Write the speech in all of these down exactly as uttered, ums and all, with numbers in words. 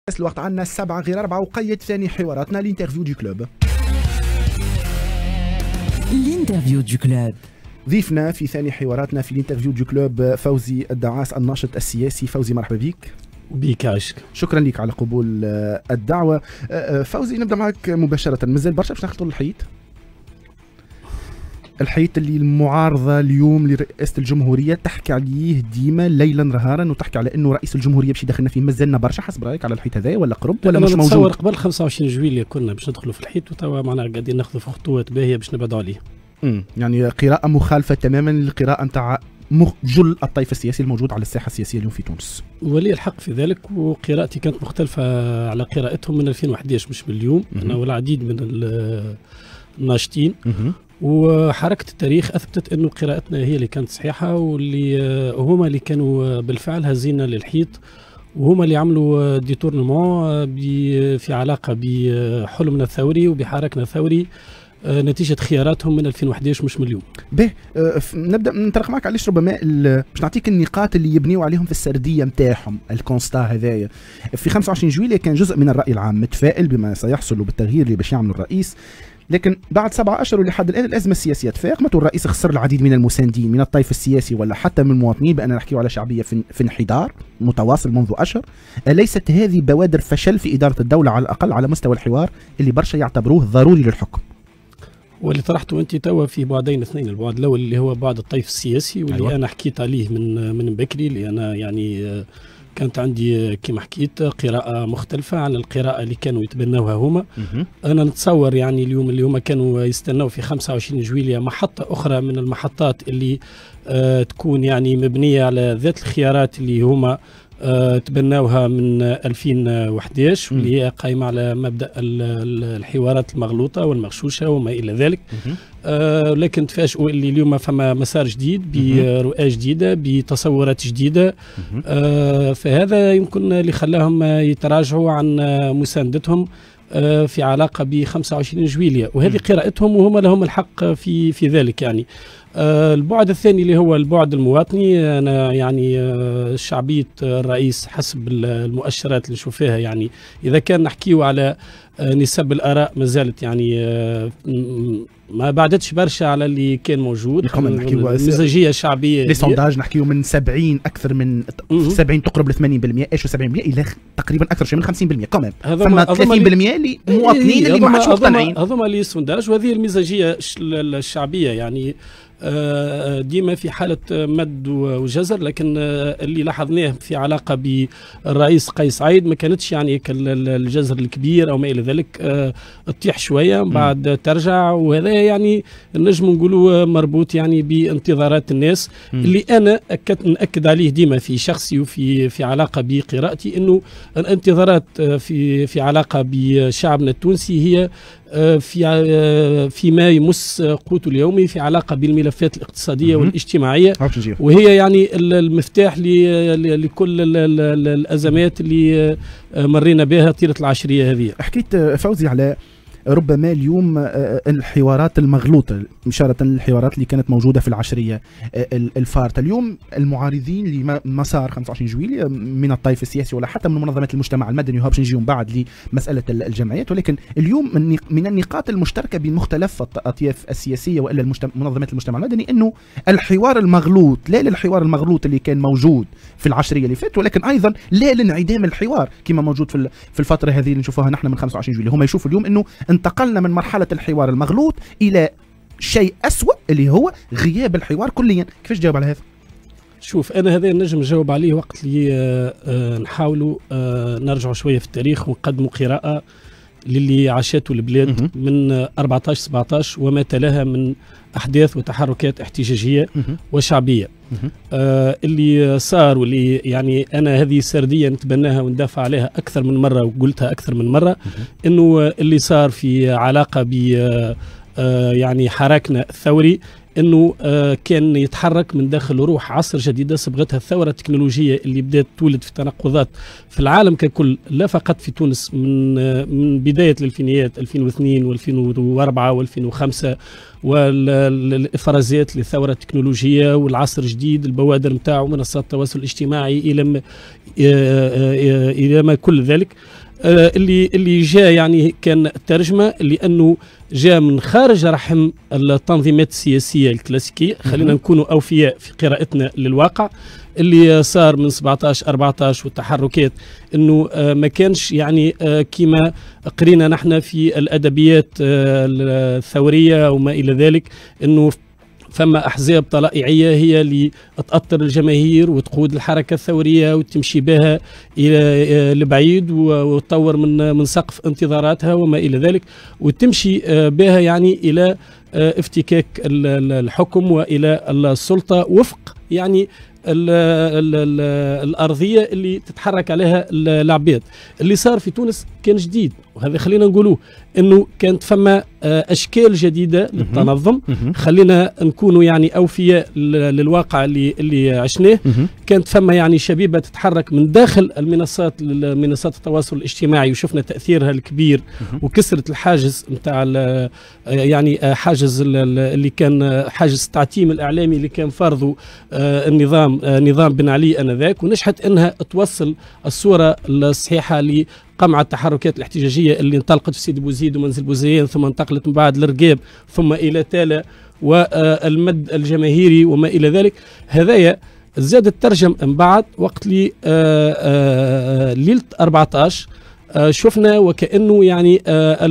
الوقت عندنا السبعة غير أربعة وقيد ثاني حواراتنا الانترفيو دو كلوب. الانترفيو دو كلوب. ضيفنا في ثاني حواراتنا في الانترفيو دو كلوب فوزي الدعاس الناشط السياسي. فوزي مرحبا بك. بيك عشق. شكرا لك على قبول الدعوة. فوزي نبدأ معك مباشرة. مازال برشا باش نخلطوا الحيط الحيط اللي المعارضة اليوم لرئاسة الجمهورية تحكي عليه ديما ليلا نهارا، وتحكي على انه رئيس الجمهورية باش يدخلنا فيه. مازلنا برشا حسب رايك على الحيط هذا ولا قرب ولا مش موجود؟ نتصور قبل خمسة وعشرين جويلية كنا باش ندخلوا في الحيط، وتوا معنا قاعدين ناخذوا في خطوات باهية باش نبعدوا عليه. امم يعني قراءة مخالفة تماما للقراءة نتاع جل الطيف السياسي الموجود على الساحة السياسية اليوم في تونس. ولي الحق في ذلك، وقراءتي كانت مختلفة على قراءتهم من ألفين وأحد عشر مش من اليوم. أنا والعديد من الناشطين وحركة التاريخ أثبتت أنه قراءتنا هي اللي كانت صحيحة، واللي هما اللي كانوا بالفعل هزينا للحيط، وهما اللي عملوا ديتورنمون في علاقة بحلمنا الثوري وبحراكنا الثوري نتيجة خياراتهم من ألفين وأحد عشر مش من اليوم. به أه نبدا ننطلق معك علاش ربما باش نعطيك النقاط اللي يبنيوا عليهم في السرديه نتاعهم الكونستا هذايا. في خمسة وعشرين جويلية كان جزء من الراي العام متفائل بما سيحصل وبالتغيير اللي باش يعمله الرئيس، لكن بعد سبعة أشهر ولحد الآن الأزمة السياسية تفاقمت، والرئيس خسر العديد من المساندين من الطيف السياسي ولا حتى من المواطنين، بأننا نحكي على شعبية في انحدار متواصل منذ أشهر. أليست هذه بوادر فشل في إدارة الدولة على الأقل على مستوى الحوار اللي برشا يعتبروه ضروري للحكم؟ واللي طرحته انت توا في بعدين اثنين. البعد الاول اللي هو بعد الطيف السياسي، واللي أيوة. انا حكيت عليه من من بكري، اللي انا يعني كانت عندي كما حكيت قراءة مختلفة عن القراءة اللي كانوا يتبنوها هما. أنا نتصور يعني اليوم اللي هما كانوا يستنوا في خمسة وعشرين جويلية محطة أخرى من المحطات اللي آه تكون يعني مبنية على ذات الخيارات اللي هما آه تبناوها من ألفين وأحد عشر، واللي هي قائمة على مبدأ الحوارات المغلوطة والمغشوشة وما إلى ذلك. آه لكن تفاجئوا اللي اليوم فما مسار جديد برؤى جديدة بتصورات جديدة. آه فهذا يمكن اللي خلاهم يتراجعوا عن مساندتهم آه في علاقة ب خمسة وعشرين جويلية، وهذه قراءتهم وهم لهم الحق في في ذلك. يعني آه البعد الثاني اللي هو البعد المواطني، أنا يعني آه شعبية الرئيس حسب المؤشرات اللي نشوفها، يعني إذا كان نحكيو على آه نسب الآراء ما زالت يعني آه ما بعدتش برشا على اللي كان موجود. المزاجية شعبية لي سونداج نحكيو من سبعين أكثر من سبعين تقرب ل ثمانين بالمئة، ايش سبعين بالمئة إلى تقريبا أكثر شيء من خمسين بالمئة كمان. فما ثلاثين بالمئة اللي مواطنين اللي ما عادش مقتنعين. هذوما لي سونداج، وهذه المزاجية الشعبية يعني ديما في حالة مد وجزر. لكن اللي لاحظناه في علاقة بالرئيس قيس سعيد ما كانتش يعني الجزر الكبير أو ما إلى ذلك، تطيح شوية بعد ترجع، وهذا يعني نجم نقولوا مربوط يعني بانتظارات الناس. م. اللي أنا أكد نأكد عليه ديما في شخصي وفي في علاقة بقراءتي، إنه الانتظارات في في علاقة بشعبنا التونسي هي في فيما يمس قوته اليومي في علاقة بالملفات الاقتصادية والاجتماعية، وهي يعني المفتاح لكل الأزمات اللي مرينا بها طيلة العشرية هذه. حكيت فوزي على ربما اليوم الحوارات المغلوطة، إشارة للحوارات اللي كانت موجودة في العشرية الفارطة. اليوم المعارضين لمسار خمسة وعشرين جويلية من الطيف السياسي ولا حتى من منظمات المجتمع المدني، وهو باش نجيهم بعد لمسألة الجمعيات، ولكن اليوم من النقاط المشتركة بين مختلف الأطياف السياسية وإلا المجتمع منظمات المجتمع المدني إنه الحوار المغلوط لا للحوار المغلوط اللي كان موجود في العشرية اللي فاتت، ولكن أيضا لا لانعدام الحوار كما موجود في في الفترة هذه اللي نشوفها نحن من خمسة وعشرين جويلية. هم يشوفوا اليوم إنه انتقلنا من مرحلة الحوار المغلوط إلى شيء أسوأ اللي هو غياب الحوار كليا. كيفاش تجاوب على هذا؟ شوف، أنا هذا نجم نجاوب عليه وقت اللي آه آه نحاولوا آه نرجعوا شوية في التاريخ ونقدموا قراءة للي عاشته البلاد من أربعة عشر سبعة عشر وما تلاها من أحداث وتحركات احتجاجية وشعبية. آه اللي صار واللي يعني أنا هذه سردية نتبناها وندافع عليها أكثر من مرة وقلتها أكثر من مرة، إنه اللي صار في علاقة ب آه يعني حراكنا الثوري انه آه كان يتحرك من داخل روح عصر جديده صبغتها الثوره التكنولوجيه اللي بدات تولد في تناقضات في العالم ككل، لا فقط في تونس، من آه من بدايه الالفينيات ألفين واثنين وألفين وأربعة وألفين وخمسة، والافرازات للثوره التكنولوجيه والعصر الجديد، البوادر نتاعو منصات التواصل الاجتماعي الى ما الى ما كل ذلك اللي اللي جاء يعني كان ترجمه لانه جاء من خارج رحم التنظيمات السياسيه الكلاسيكيه. خلينا نكونوا اوفياء في قراءتنا للواقع اللي صار من سبعطاش أربعطاش والتحركات، انه ما كانش يعني كما قرينا نحن في الادبيات الثوريه وما الى ذلك، انه فما احزاب طلائعيه هي اللي تاثر الجماهير وتقود الحركه الثوريه وتمشي بها الى لبعيد وتطور من من سقف انتظاراتها وما الى ذلك، وتمشي بها يعني الى افتكاك الحكم والى السلطه وفق يعني ال ال ال الارضيه اللي تتحرك عليها العباد. اللي صار في تونس كان جديد، وهذا خلينا نقولوه انه كانت فما اشكال جديده للتنظم. خلينا نكونوا يعني اوفياء للواقع اللي اللي عشناه. كانت فما يعني شبيبه تتحرك من داخل المنصات منصات التواصل الاجتماعي، وشفنا تاثيرها الكبير وكسرت الحاجز نتاع يعني حاجز اللي كان حاجز التعتيم الاعلامي اللي كان فرضه النظام نظام بن علي انذاك، ونجحت انها توصل الصوره الصحيحه ل قمع التحركات الاحتجاجيه اللي انطلقت في سيدي بوزيد ومنزل بوزيان، ثم انتقلت من بعد للرقاب، ثم الى تالا والمد الجماهيري وما الى ذلك. هذايا زاد الترجم من بعد وقت لي ليله أربعطاش شفنا وكأنه يعني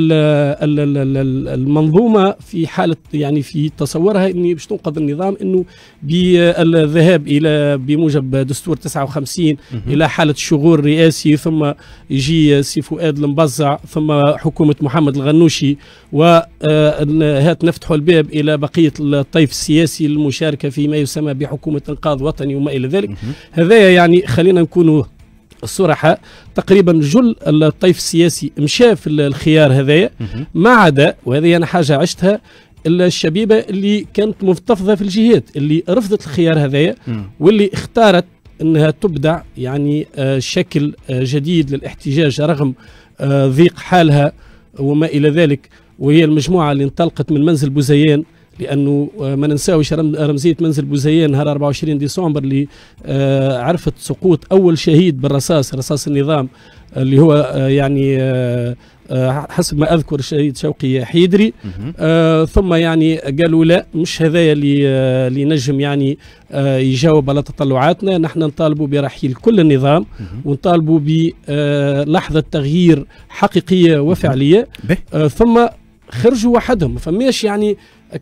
المنظومة في حالة يعني في تصورها اني باش تنقذ النظام، انه بالذهاب الى بموجب دستور تسعة وخمسين الى حالة شغور رئاسي، ثم يجي سي فؤاد المبزع، ثم حكومة محمد الغنوشي، وهات نفتحوا الباب الى بقية الطيف السياسي للمشاركة في ما يسمى بحكومة انقاذ وطني وما الى ذلك. هذايا يعني خلينا نكونوا الصراحة تقريبا جل الطيف السياسي مشى في الخيار هذايا، ما عدا، وهذه أنا حاجة عشتها، الشبيبة اللي كانت مفتفضة في الجهات اللي رفضت الخيار هذايا، واللي اختارت أنها تبدع يعني شكل جديد للاحتجاج رغم ضيق حالها وما إلى ذلك. وهي المجموعة اللي انطلقت من منزل بوزيان، لانه ما ننساوش رمزيه منزل بوزيان نهار أربعة وعشرين ديسمبر اللي عرفت سقوط اول شهيد بالرصاص، رصاص النظام، اللي هو يعني حسب ما اذكر الشهيد شوقي حيدري. ثم يعني قالوا لا، مش هذايا اللي اللي نجم يعني يجاوب على تطلعاتنا، نحن نطالبوا برحيل كل النظام، ونطالبوا بلحظه تغيير حقيقيه وفعليه. ثم خرجوا وحدهم، ما فماش يعني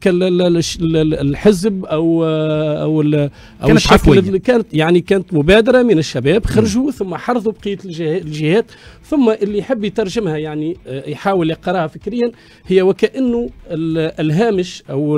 الحزب او او او الشكل اللي كانت يعني كانت مبادره من الشباب، خرجوا ثم حرضوا بقيه الجهات. ثم اللي يحب يترجمها يعني يحاول يقراها فكريا، هي وكانه الهامش او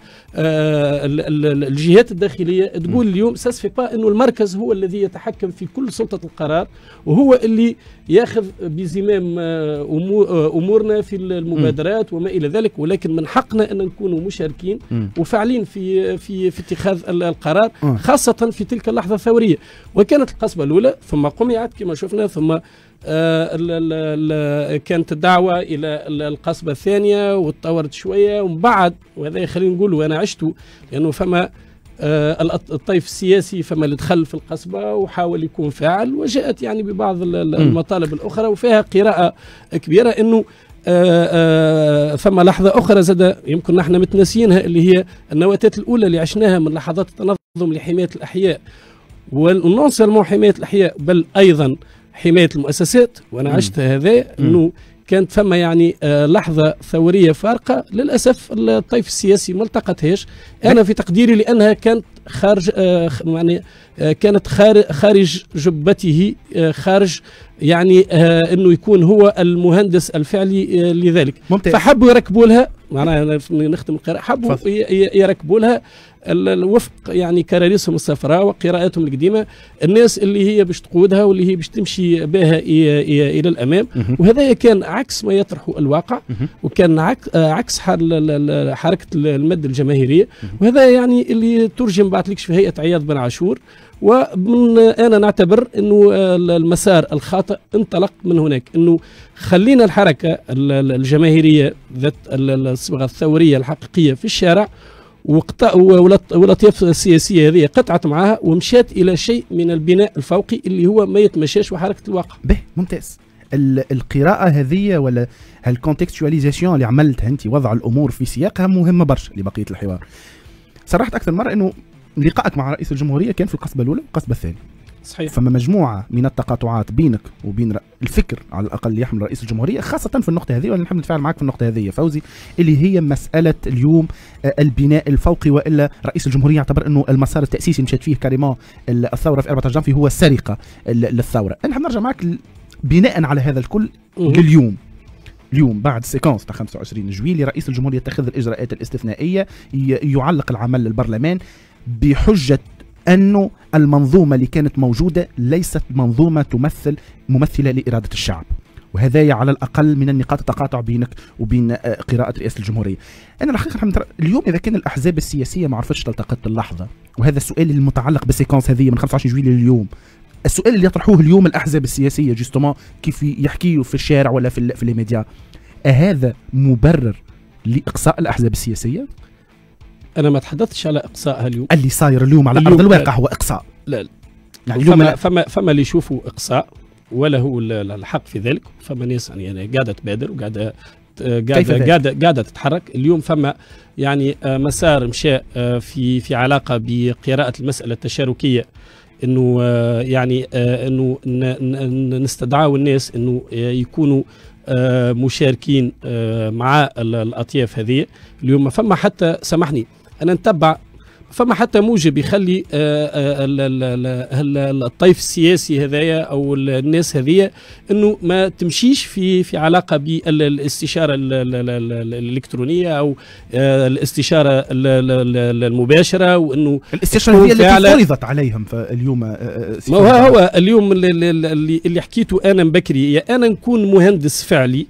الجهات الداخليه تقول اليوم ساسفي با انه المركز هو الذي يتحكم في كل سلطه القرار، وهو اللي ياخذ بزمام امورنا في المبادرات وما الى ذلك، ولكن من حقنا ان نكونوا مشاركين وفاعلين في في في اتخاذ القرار، خاصه في تلك اللحظه الثوريه. وكانت القصبه الاولى، ثم قمعت كما شفنا، ثم آه ال ال ال كانت الدعوه الى القصبه الثانيه وتطورت شويه، ومن بعد، وهذا خلينا نقول وانا عشته، لانه فما آه الطيف السياسي فما اللي دخل في القصبه وحاول يكون فاعل، وجاءت يعني ببعض المطالب الاخرى، وفيها قراءه كبيره انه آآ آآ ثم لحظة أخرى زاد يمكن نحن متناسيينها، اللي هي النواتات الأولى اللي عشناها من لحظات التنظم لحماية الأحياء، ونون سيرمون حماية الأحياء بل أيضا حماية المؤسسات. وأنا عشت هذا، أنه كانت فما يعني لحظة ثورية فارقة، للأسف الطيف السياسي ما التقتهاش أنا في تقديري، لأنها كانت خارج يعني كانت خارج جبته، خارج يعني انه يكون هو المهندس الفعلي لذلك. ممتاز. فحبوا يركبوا لها معناها نخدم القراءة حبوا يركبوا لها الوفق يعني كراريسهم الصفراء وقراءاتهم القديمة، الناس اللي هي باش تقودها واللي هي باش تمشي بها إلى الأمام. وهذا كان عكس ما يطرحه الواقع، وكان عكس حركة المد الجماهيرية، وهذا يعني اللي ترجم بعد لكش في هيئة عياض بن عاشور. ومن أنا نعتبر أنه المسار الخاطئ انطلق من هناك، أنه خلينا الحركة الجماهيرية ذات الصبغة الثورية الحقيقية في الشارع، والأطياف السياسية هذه قطعت معها ومشات إلى شيء من البناء الفوقي اللي هو ما يتمشاش وحركة الواقع. به ممتاز. القراءة هذه ولا هالكونتكستواليزاسيون اللي عملتها أنت، وضع الأمور في سياقها مهمة برشا لبقية الحوار. صرحت أكثر مرة أنه لقائك مع رئيس الجمهورية كان في القصبة الأولى والقصبة الثانية. صحيح. فما مجموعة من التقاطعات بينك وبين الفكر على الأقل اللي يحمل رئيس الجمهورية، خاصة في النقطة هذه، وأنا نحب نتفاعل معك في النقطة هذه فوزي، اللي هي مسألة اليوم البناء الفوقي. وإلا رئيس الجمهورية يعتبر أنه المسار التأسيسي مشات فيه كريمان الثورة في أربعة جانفي هو السرقة للثورة. أنا نحب نرجع معك بناء على هذا الكل لليوم. اليوم بعد سيكونس تاع خمسة وعشرين جويلية رئيس الجمهورية يتخذ الإجراءات الاستثنائية، يعلق العمل للبرلمان بحجة أنه المنظومة اللي كانت موجودة ليست منظومة تمثل ممثلة لإرادة الشعب. وهذا على الأقل من النقاط التقاطع بينك وبين قراءة رئاسة الجمهورية. أنا الحقيقة اليوم إذا كان الأحزاب السياسية ما عرفتش تلتقط اللحظة، وهذا السؤال المتعلق بالسيكونس هذه من خمسة وعشرين جويلية اليوم، السؤال اللي يطرحوه اليوم الأحزاب السياسية جوستومون كيف يحكيوا في الشارع ولا في, في الميديا، أهذا مبرر لإقصاء الأحزاب السياسية؟ أنا ما تحدثتش على إقصائها اليوم. اللي صاير اليوم على أرض الواقع هو إقصاء. لا يعني فما, فما فما اللي يشوفوا إقصاء ولا هو الحق في ذلك، فما ناس يعني قاعدة تبادر وقاعدة قاعدة قاعدة قاعدة تتحرك. اليوم فما يعني مسار مشاء في في علاقة بقراءة المسألة التشاركية، إنه يعني إنه نستدعوا الناس إنه يكونوا مشاركين مع الأطياف هذه. اليوم ما فما حتى، سامحني أنا نتبع، فما حتى موجب يخلي الطيف السياسي هذايا أو الناس هذه إنه ما تمشيش في في علاقة بالاستشارة الإلكترونية أو الاستشارة المباشرة، وإنه الاستشارة هي التي فرضت عليهم اليوم. ما هو هو اليوم اللي, اللي حكيته أنا بكري، يا أنا نكون مهندس فعلي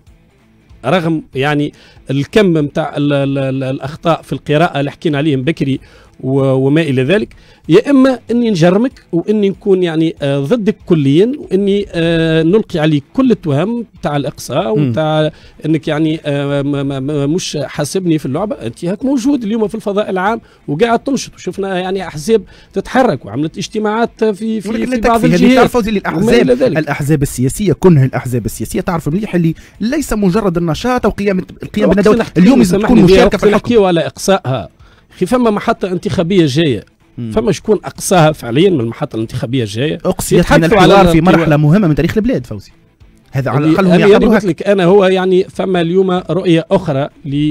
رغم يعني الكم متاع الأخطاء في القراءة اللي حكينا عليهم بكري وما إلى ذلك، يا إما أني نجرمك وأني نكون يعني آه ضدك كليا، وأني آه نلقي عليك كل التهم تاع الإقصاء وتاع أنك يعني آه مش حاسبني في اللعبة. أنت هاك موجود اليوم في الفضاء العام وقاعد تنشط، وشفنا يعني أحزاب تتحرك وعملت اجتماعات في في, في بعض الجهات. الأحزاب الأحزاب السياسية كلها الأحزاب السياسية تعرف مليح اللي ليس مجرد النشاط أو قيام القيام بالندوات، اليوم تكون مشاركة في الحكم. ولا إقصائها خي، فما محطة انتخابية جاية، فما شكون أقصاها فعليا من المحطة الانتخابية الجاية. أقصيت من الحوار في مرحلة مهمة من تاريخ البلاد فوزي، هذا على الأقل هم يعتبروها. قلت لك أنا هو يعني فما اليوم رؤية أخرى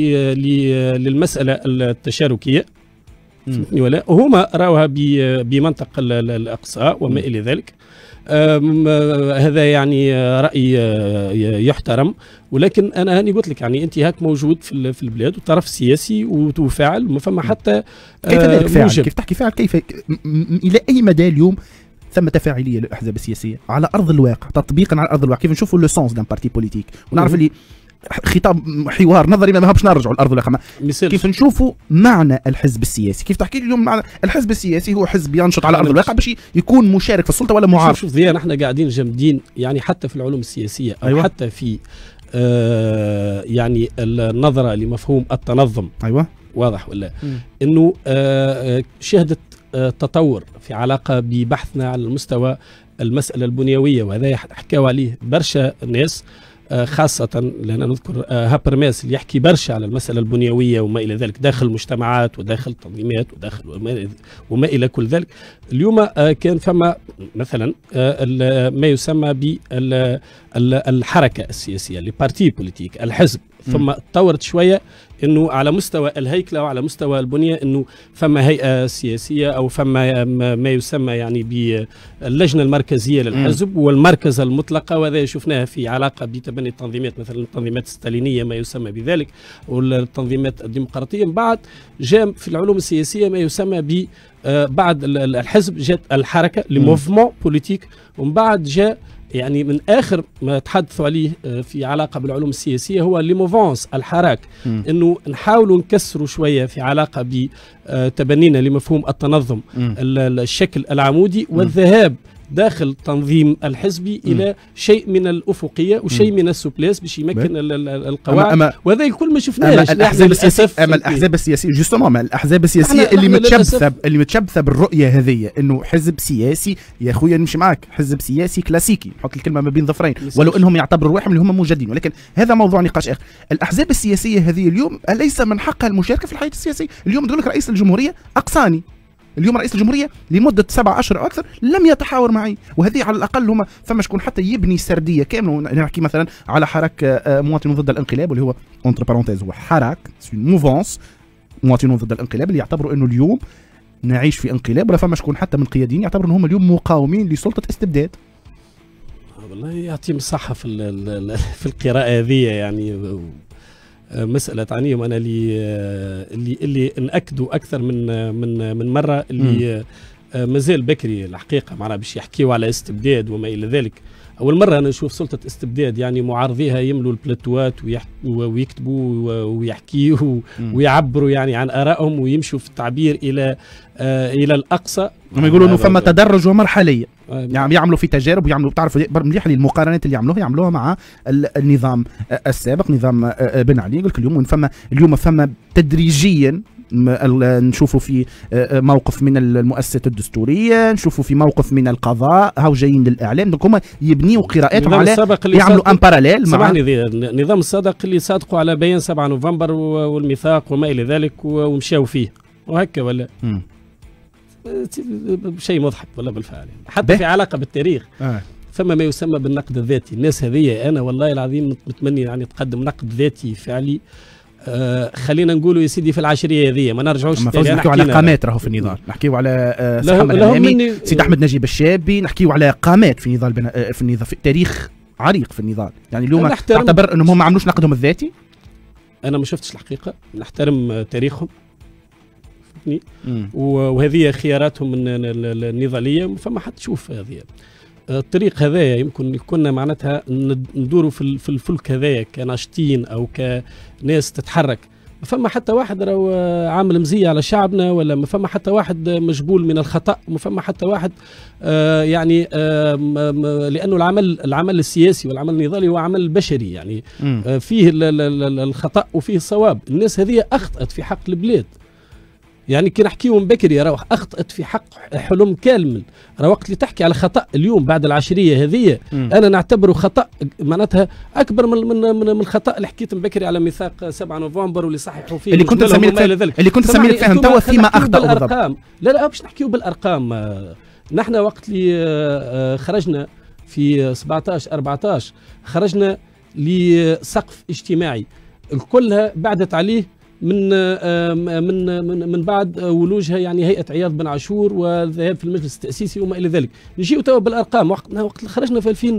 للمسألة التشاركية، ولا هما راوها بمنطق الإقصاء وما إلى ذلك. هذا يعني رأي يحترم، ولكن أنا هاني قلت لك يعني أنت هاك موجود في في البلاد وطرف سياسي وتفاعل، ما فما حتى كيف ذلك فاعل؟ كيف تحكي فاعل؟ كيف إلى أي مدى اليوم ثم تفاعلية للأحزاب السياسية على أرض الواقع، تطبيقا على أرض الواقع؟ كيف نشوفوا لو سونس دان بارتي بوليتيك ونعرف اللي خطاب حوار نظري ما بهبش نرجعوا الارض الواقع، كيف نشوفوا معنى الحزب السياسي؟ كيف تحكي لي اليوم معنى الحزب السياسي؟ هو حزب ينشط على ارض الواقع باش يكون مشارك في السلطه ولا معارض؟ شوف ضياء، نحن قاعدين جامدين يعني حتى في العلوم السياسيه او أيوة. حتى في آه يعني النظره لمفهوم التنظم. ايوه واضح ولا مم. انه آه شهدت آه تطور في علاقه ببحثنا على المستوى المساله البنيويه، وهذا حكاوا عليه برشا الناس، خاصة لأن نذكر هابرماس اللي يحكي برشا على المسألة البنيوية وما إلى ذلك داخل المجتمعات وداخل التنظيمات وداخل وما, وما إلى كل ذلك. اليوم كان فما مثلا ما يسمى بالحركة السياسية، البارتي بوليتيك، الحزب ثم تطورت شويه انه على مستوى الهيكله وعلى مستوى البنيه انه فما هيئه سياسيه او فما ما يسمى يعني باللجنه المركزيه للحزب والمركزه المطلقه، وهذا شفناها في علاقه بتبني التنظيمات مثلا التنظيمات الستالينيه ما يسمى بذلك والتنظيمات الديمقراطيه. من بعد جاء في العلوم السياسيه ما يسمى ب بعد الحزب جاءت الحركه لموفمون بوليتيك، ومن بعد جاء يعني من اخر ما تحدثوا عليه في علاقه بالعلوم السياسيه هو لي موفونس الحراك، انه نحاولوا نكسروا شويه في علاقه بتبنينا لمفهوم التنظم الشكل العمودي والذهاب داخل التنظيم الحزبي م. الى شيء من الافقيه وشيء م. من السوبليس باش يمكن القواعد، وهذا الكل ما شفناهش. الاحزاب السياسيه اما الاحزاب السياسيه جوستومون الاحزاب السياسيه اللي متشبثه اللي متشبثه بالرؤيه هذه انه حزب سياسي يا خويا نمشي معك، حزب سياسي كلاسيكي نحط الكلمه ما بين ظفرين ولو انهم يعتبروا روحهم اللي هم مجدين، ولكن هذا موضوع نقاش اخر. الاحزاب السياسيه هذه اليوم ليس من حقها المشاركه في الحياه السياسيه. اليوم تقول لك رئيس الجمهوريه اقصاني، اليوم رئيس الجمهوريه لمده سبعة اشهر او اكثر لم يتحاور معي، وهذه على الاقل هما فما شكون حتى يبني سرديه كامله. نحكي مثلا على حراك مواطنون ضد الانقلاب واللي هو اونتر بارونتيز هو حراك موفونس مواطنون ضد الانقلاب اللي يعتبروا انه اليوم نعيش في انقلاب، ولا فما شكون حتى من قياديين يعتبروا انهم اليوم مقاومين لسلطه استبداد. والله يعطيهم الصحه في في القراءه هذه، يعني مسألة عنيهم أنا اللي اللي اللي نأكدوا أكثر من من من مرة اللي مازال بكري الحقيقة معنا باش يحكيوا على استبداد وما إلى ذلك. أول مرة أنا نشوف سلطة استبداد يعني معارضيها يملوا البلاتوات ويكتبوا ويحكيوا ويعبروا يعني عن آرائهم ويمشوا في التعبير إلى إلى الأقصى. هم يقولوا إنه فما تدرج ومرحلية، يعني يعملوا في تجارب ويعملوا بتعرفوا مليح لي المقارنات اللي يعملوها يعملوها مع النظام السابق نظام بن علي. يقول لك اليوم فما اليوم فما تدريجيا نشوفوا في موقف من المؤسسات الدستوريه، نشوفوا في موقف من القضاء، هاو جايين للاعلام، دونك هما يبنيوا قراءاتهم على يعملوا ان باراليل مع النظام السابق اللي صادقوا على بيان سبعة نوفمبر والميثاق وما الى ذلك ومشاو فيه وهكا ولا م. شيء مضحك ولا بالفعل حتى به. في علاقه بالتاريخ آه. فما ما يسمى بالنقد الذاتي. الناس هذه انا والله العظيم متمني يعني تقدم نقد ذاتي فعلي. آه خلينا نقولوا يا سيدي في العشريه هذه ما نرجعوش نحكيو على قامات راهو في النظام، نحكيو على آه محمد الهامي سيد احمد نجيب الشابي، نحكيو على قامات في نضال بنا... في النظام في تاريخ عريق في النظام. يعني اليوم تعتبر انهم ما عملوش نقدهم الذاتي؟ انا ما شفتش الحقيقه، نحترم تاريخهم وهذه خياراتهم النضاليه فما حد تشوف هذه الطريق هذايا. يمكن كنا معناتها ندوروا في في الفلك هذايا كناشطين او كناس تتحرك، ما فما حتى واحد راهو عامل مزيه على شعبنا، ولا ما فما حتى واحد مجبول من الخطا، ما فما حتى واحد آه يعني آه لانه العمل العمل السياسي والعمل النضالي هو عمل بشري، يعني آه فيه الخطا وفيه الصواب. الناس هذه اخطات في حق البلاد، يعني كي نحكيو من بكري راه اخطات في حق حلم كامل. راه وقت اللي تحكي على خطا اليوم بعد العشريه هذه انا نعتبره خطا معناتها اكبر من من من, من الخطا اللي حكيت من بكري على ميثاق سبعة نوفمبر واللي صححوا فيه اللي كنت تسميه اللي كنت تسميه الفهم توا فيما اخطاوا بالارقام. لا لا باش نحكيو بالارقام. نحن وقت اللي خرجنا في سبعطاش أربعطاش خرجنا لسقف اجتماعي كلها بعدت عليه من من من من بعد ولوجها يعني هيئه عياض بن عاشور والذهاب في المجلس التاسيسي وما الى ذلك. نجيو توا بالارقام وقت وقت خرجنا في ألفين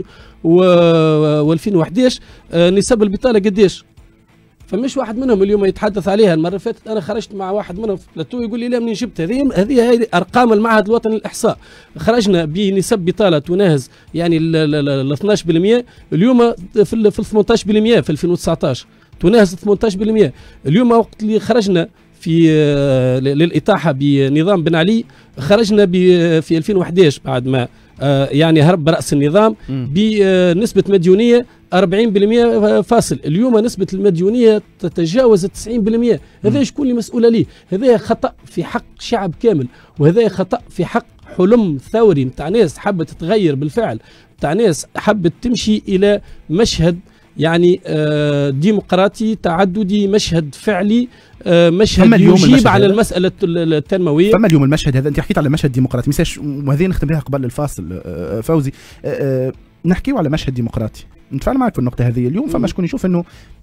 وألفين وأحد نسب البطاله قديش؟ فمش واحد منهم اليوم يتحدث عليها. المره اللي فاتت انا خرجت مع واحد منهم في بلاتو يقول لي لا منين جبت هذه هذه هذه ارقام المعهد الوطني للاحصاء. خرجنا بنسب بطاله تناهز يعني ال اثناش بالمئة، اليوم في ال ثمانطاش بالمئة في ألفين وتسعطاش تناهز ثمانطاش بالمئة. اليوم وقت اللي خرجنا في للاطاحه بنظام بن علي خرجنا في ألفين وأحد بعد ما يعني هرب براس النظام بنسبه مديونيه أربعين بالمئة فاصل. اليوم نسبه المديونيه تتجاوز تسعين بالمئة. هذا شكون اللي مسؤول عليه؟ هذا خطا في حق شعب كامل، وهذا خطا في حق حلم ثوري نتاع ناس حبت تتغير بالفعل، نتاع ناس حبت تمشي الى مشهد يعني آه ديمقراطي تعددي، مشهد فعلي، آه مشهد يجيب على المسألة التنموية. فما اليوم المشهد هذا انت حكيت على مشهد ديمقراطي مساش، وهذه نختم بها قبل الفاصل آه فوزي. آه نحكيو على مشهد ديمقراطي، نتفاعل معك في النقطة هذه. اليوم فما شكون يشوف انه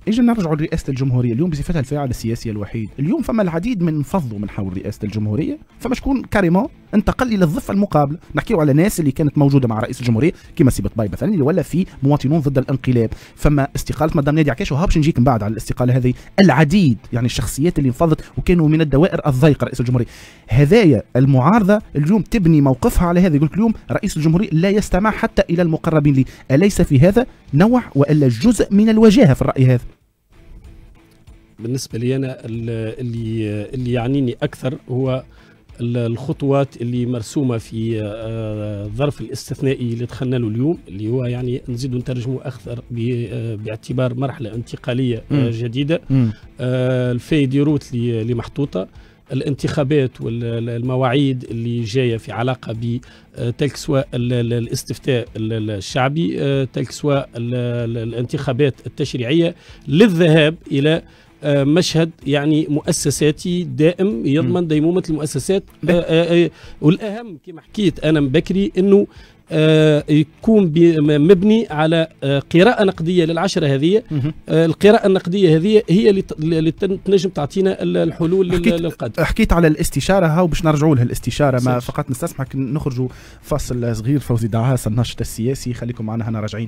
اجي نرجعوا لرئاسه الجمهوريه اليوم بصفتها الفاعل السياسي الوحيد. اليوم فما العديد من فضوا من حول رئاسه الجمهوريه، فما شكون كاريمون انتقل لي للضفه المقابله. نحكيو على ناس اللي كانت موجوده مع رئيس الجمهوريه كيما سي بطباي مثلا اللي ولا في مواطنون ضد الانقلاب. فما استقاله مدام نادي عكاش وهابش نجيك من بعد على الاستقاله هذه. العديد يعني الشخصيات اللي انفضت وكانوا من الدوائر الضيقه رئيس الجمهوريه. هذايا المعارضه اليوم تبني موقفها على هذا. يقول لك اليوم رئيس الجمهوريه لا يستمع حتى الى المقربين لي. اليس في هذا نوع والا جزء من الوجاهه في الراي هذا؟ بالنسبه لي انا اللي اللي يعنيني اكثر هو الخطوات اللي مرسومه في الظرف الاستثنائي اللي دخلنا له اليوم، اللي هو يعني نزيد نترجمه اكثر باعتبار مرحله انتقاليه م. جديده. م. الفايدي روت اللي محطوطه، الانتخابات والمواعيد اللي جايه في علاقه ب تلك سواء الاستفتاء الشعبي تلك سواء الانتخابات التشريعيه للذهاب الى مشهد يعني مؤسساتي دائم يضمن ديمومه المؤسسات. والاهم كما حكيت انا من بكري انه يكون مبني على قراءة نقدية للعشرة هذه. القراءة النقدية هذه هي اللي تنجم تعطينا الحلول للقادم. حكيت على الاستشارة هاو باش نرجعوا لها الاستشارة. ما فقط نستسمحك نخرجوا فاصل صغير. فوزي دعاس الناشط السياسي، خليكم معنا هنا راجعين.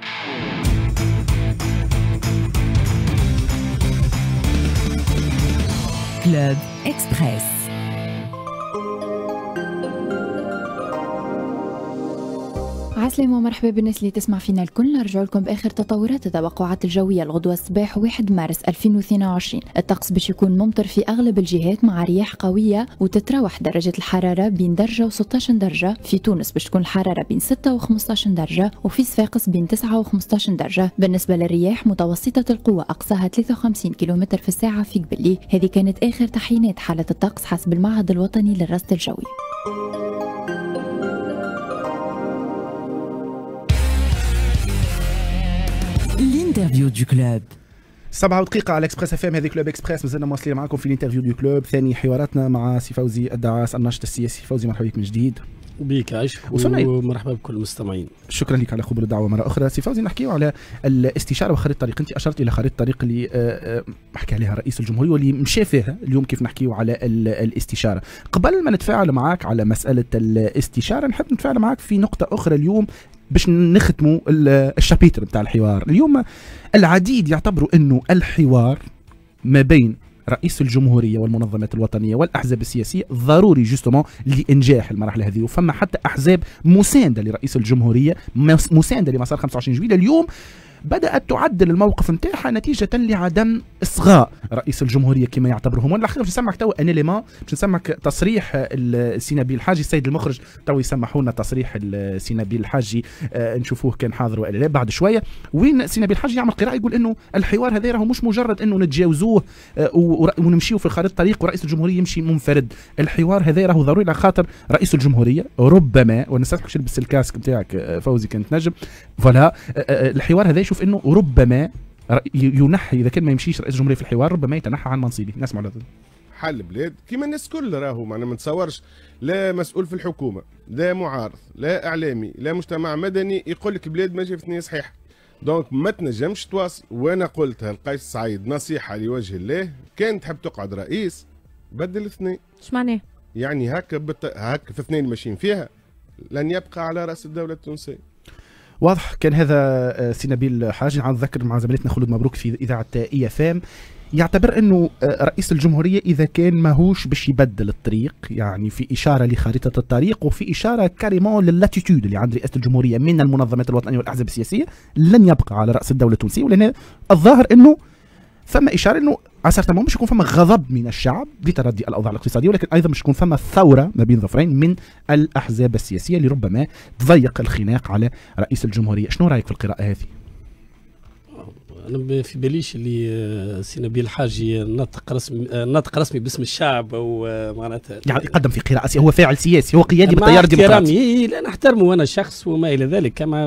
كلوب إكسبريس. عسلامة ومرحبا بالناس اللي تسمع فينا الكل. نرجع لكم بآخر تطورات التوقعات الجوية الغدوة الصباح واحد مارس ألفين واثنين وعشرين. الطقس باش يكون ممطر في أغلب الجهات مع رياح قوية، وتتراوح درجة الحرارة بين درجة وستة درجة. في تونس باش تكون الحرارة بين ستة وخمسطاش درجة، وفي صفاقس بين تسعة وخمسطاش درجة. بالنسبة للرياح متوسطة القوة أقصاها ثلاثة وخمسين كيلومتر في الساعة في قبلي. هذه كانت آخر تحيينات حالة الطقس حسب المعهد الوطني للرصد الجوي. الانترفيو دو كلوب. سبعة دقيقة على اكسبريس اف ام. هذه كلوب اكسبريس، مازلنا مواصلين معكم في الانترفيو دو كلوب. ثاني حواراتنا مع سي فوزي الدعاس الناشط السياسي. فوزي مرحبا بك من جديد. وبيك عايش ومرحبا بكل المستمعين. شكرا لك على قبول الدعوه مره اخرى. سي فوزي نحكيو على الاستشاره وخريطه الطريق. انت اشرت الى خريطه الطريق اللي حكى عليها رئيس الجمهوريه واللي مشى فيها اليوم. كيف نحكيو على الاستشاره؟ قبل ما نتفاعل معك على مساله الاستشاره نحب نتفاعل معك في نقطه اخرى اليوم باش نختموا الشابيتر بتاع الحوار. اليوم العديد يعتبروا انه الحوار ما بين رئيس الجمهورية والمنظمات الوطنية والأحزاب السياسية ضروري جوستومون لإنجاح المرحلة هذه. وفما حتى أحزاب مساندة لرئيس الجمهورية، مساندة لمسار خمسة وعشرين جويلية اليوم بدأت تعدل الموقف نتاعها نتيجة لعدم إصغاء رئيس الجمهورية كما يعتبرهم. وانا باش نسمعك توا ان ليمان باش نسمعك تصريح السي نبيل الحاجي. السيد المخرج تو يسمحوا لنا تصريح السي نبيل الحاجي آه نشوفوه كان حاضر والا لا بعد شويه. وين السي نبيل الحاجي يعمل قراءه يقول انه الحوار هذا راهو مش مجرد انه نتجاوزوه آه ونمشيو في خارطه الطريق ورئيس الجمهوريه يمشي منفرد. الحوار هذا راهو ضروري على خاطر رئيس الجمهوريه ربما، ونستسمحك شلبس الكاسك نتاعك فوزي كانت نجم فوالا. آه الحوار هذا يشوف انه ربما ينحي اذا كان ما يمشيش رئيس الجمهوريه في الحوار ربما يتنحى عن منصبه. نسمع على حل بلاد كيما الناس كل راهو معنا ما نتصورش لا مسؤول في الحكومه لا معارض لا اعلامي لا مجتمع مدني يقول لك بلاد ماشيه في الثنيه صحيحه. دونك ما تنجمش تواصل. وانا قلتها لقيس سعيد نصيحه لوجه الله، كان تحب تقعد رئيس بدل الاثنين. ايش معناه؟ يعني هكا بت... هكا في اثنين ماشيين فيها لن يبقى على راس الدوله التونسيه. واضح. كان هذا سي نبيل حاجي. نذكر مع زميلتنا خلود مبروك في اذاعه اي اف ام يعتبر انه رئيس الجمهوريه اذا كان ماهوش باش يبدل الطريق، يعني في اشاره لخارطه الطريق وفي اشاره كاريمون للاتيتود اللي عند رئاسه الجمهوريه من المنظمات الوطنيه والاحزاب السياسيه، لن يبقى على راس الدوله التونسيه. ولان الظاهر انه فما اشاره انه عسى مش يكون فما غضب من الشعب لتردي الاوضاع الاقتصاديه، ولكن ايضا مش يكون فما ثوره ما بين ظفرين من الاحزاب السياسيه اللي ربما تضيق الخناق على رئيس الجمهوريه. شنو رايك في القراءه هذه؟ انا في باليش اللي سي نبيل الحاجي ناطق رسمي ناطق رسمي باسم الشعب او معناتها يعني يقدم في قراءه. هو فاعل سياسي، هو قيادي بالتيار الديمقراطي. لا نحترمه وانا شخص وما الى ذلك، كما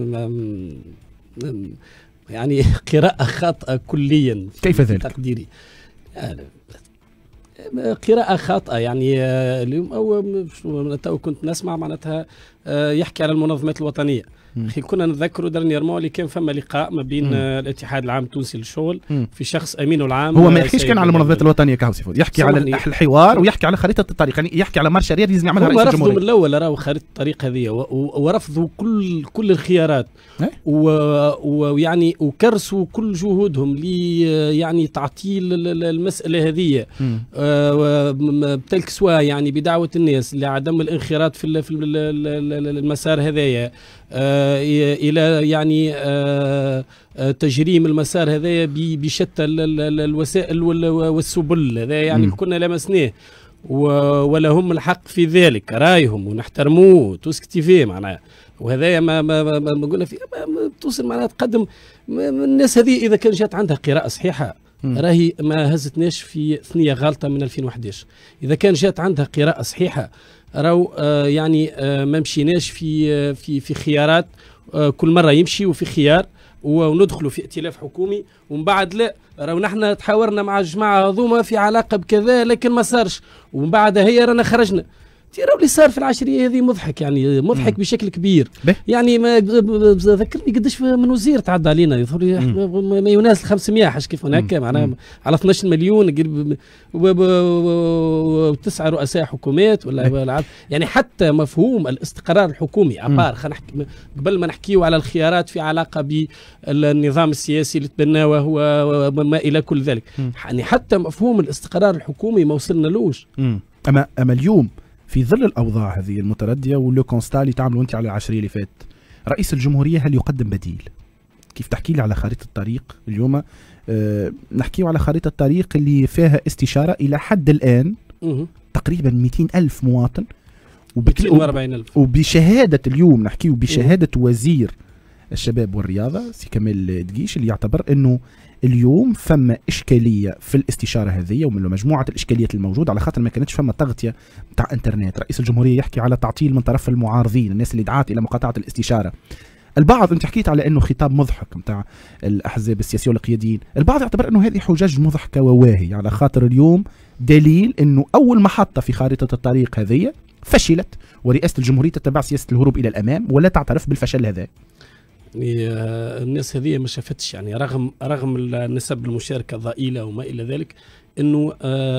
يعني قراءة خاطئة كليا. كيف ذلك؟ تقديري قراءة خاطئة. يعني اليوم أو تو كنت نسمع معناتها يحكي على المنظمات الوطنيه. اخي كنا نتذكروا درنييرمون اللي كان فما لقاء ما بين آه الاتحاد العام التونسي للشغل مم. في شخص امينه العام. هو ما يحكيش كان على المنظمات الوطنيه كهوسي، يحكي على الحوار ويحكي على خريطه الطريق، يعني يحكي على مارشا رياض لازم يعملها رئيس الجمهوريه. رفضوا من الاول راهو خريطه الطريق هذه ورفضوا كل كل الخيارات ويعني وكرسوا كل جهودهم لي يعني تعطيل المساله هذه آه بتلك سواء يعني بدعوه الناس لعدم الانخراط في في المسار هذايا آه الى يعني آه تجريم المسار هذايا بشتى الوسائل والسبل هذا يعني كنا لمسناه ولهم الحق في ذلك رايهم ونحترموه توسكتي فيه معناها. وهذايا ما ما ما, ما قلنا فيه توصل معناها تقدم الناس هذه اذا كان جات عندها قراءه صحيحه راهي ما هزتناش في ثنيه غالطه من ألفين وأحد عشر. اذا كان جات عندها قراءه صحيحه راهو آه يعني آه ما مشيناش في آه في في خيارات آه كل مره يمشي وفي خيار وندخلوا في ائتلاف حكومي ومن بعد لا راهو نحن تحاورنا مع الجماعه هذوما في علاقه بكذا لكن ما صارش ومن بعد هي رانا خرجنا. راهو اللي صار في العشريه هذه مضحك يعني مضحك مم. بشكل كبير بيه. يعني ما ذكرني قداش من وزير تعدى علينا ما يناس خمسمائة حاجه كيف هناك معناها على اثناش مليون وتسعه رؤساء حكومات ولا يعني حتى مفهوم الاستقرار الحكومي عبار خلينا نحكي قبل ما نحكيو على الخيارات في علاقه بالنظام السياسي اللي تبناه وما الى كل ذلك يعني حتى مفهوم الاستقرار الحكومي ما وصلنالوش. اما اما اليوم في ظل الاوضاع هذه المترديه ولو كونستا اللي تعملوا انت على العشريه اللي فات، رئيس الجمهوريه هل يقدم بديل؟ كيف تحكي لي على خريطه الطريق اليوم؟ أه نحكيو على خريطه الطريق اللي فيها استشاره الى حد الان مه. تقريبا مئتين ألف مواطن مئتين وأربعين ألف وبشهاده اليوم نحكيو بشهاده مه. وزير الشباب والرياضه سي كمال دقيش اللي يعتبر انه اليوم فما اشكاليه في الاستشاره هذه ومن مجموعه الاشكاليات الموجوده على خاطر ما كانتش فما تغطيه تاع انترنت. رئيس الجمهوريه يحكي على تعطيل من طرف المعارضين الناس اللي دعات الى مقاطعه الاستشاره. البعض انت حكيت على انه خطاب مضحك نتاع الاحزاب السياسيه والقياديين، البعض يعتبر انه هذه حجج مضحكه وواهي على خاطر اليوم دليل انه اول محطه في خارطه الطريق هذه فشلت ورئاسه الجمهوريه تتبع سياسه الهروب الى الامام ولا تعترف بالفشل هذا. يعني الناس هذه ما شافتش يعني رغم رغم نسب المشاركه ضئيله وما الى ذلك انه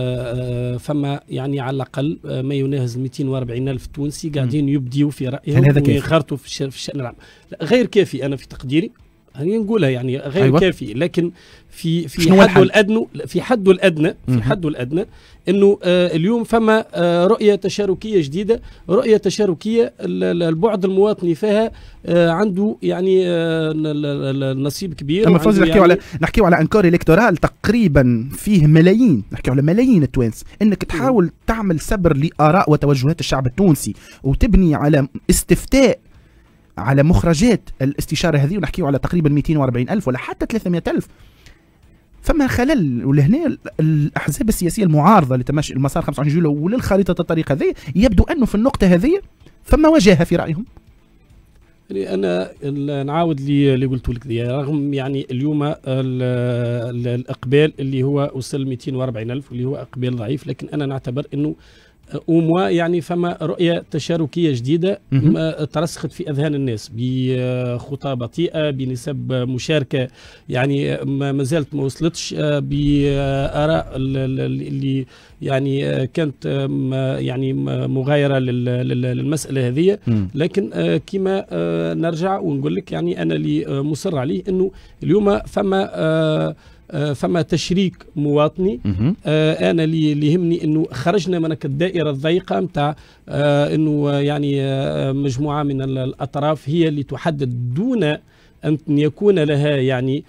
فما يعني على الاقل ما يناهز مئتين وأربعين ألف تونسي قاعدين يبديوا في رايهم وينخرطوا في الشان العام. غير كافي انا في تقديري هني نقولها يعني غير أيوة. كافي لكن في في حده الادنى في حده الادنى في حده الادنى انه آه اليوم فما آه رؤيه تشاركيه جديده، رؤيه تشاركيه البعد المواطني فيها آه عنده يعني آه نصيب كبير. اما فوزي نحكيو يعني على نحكيو على انكور الكتورال تقريبا فيه ملايين، نحكيو على ملايين التوانس، انك تحاول تعمل سبر لاراء وتوجهات الشعب التونسي وتبني على استفتاء على مخرجات الاستشاره هذه ونحكيو على تقريبا مئتين وأربعين ألف ولا حتى ثلاثمائة ألف. فما خلل ولهنا الاحزاب السياسيه المعارضه لتماشي المسار خمسة وعشرين جويلية وللخريطه الطريق هذه يبدو انه في النقطه هذه فما وجاهه في رايهم. يعني انا نعاود لي اللي قلت لك رغم يعني اليوم ال ال الاقبال اللي هو وصل مئتين وأربعين ألف واللي هو اقبال ضعيف، لكن انا نعتبر انه أموا يعني فما رؤية تشاركية جديدة ترسخت في أذهان الناس بخطى بطيئة بنسب مشاركة يعني ما زالت ما وصلتش بآراء اللي يعني كانت يعني مغايرة للمسألة هذه. لكن كما نرجع ونقول لك يعني أنا اللي مصر عليه أنه اليوم فما فما تشريك مواطني. آه انا اللي يهمني انه خرجنا من الدائره الضيقه نتاع آه انه يعني آه مجموعه من الاطراف هي اللي تحدد دون ان يكون لها يعني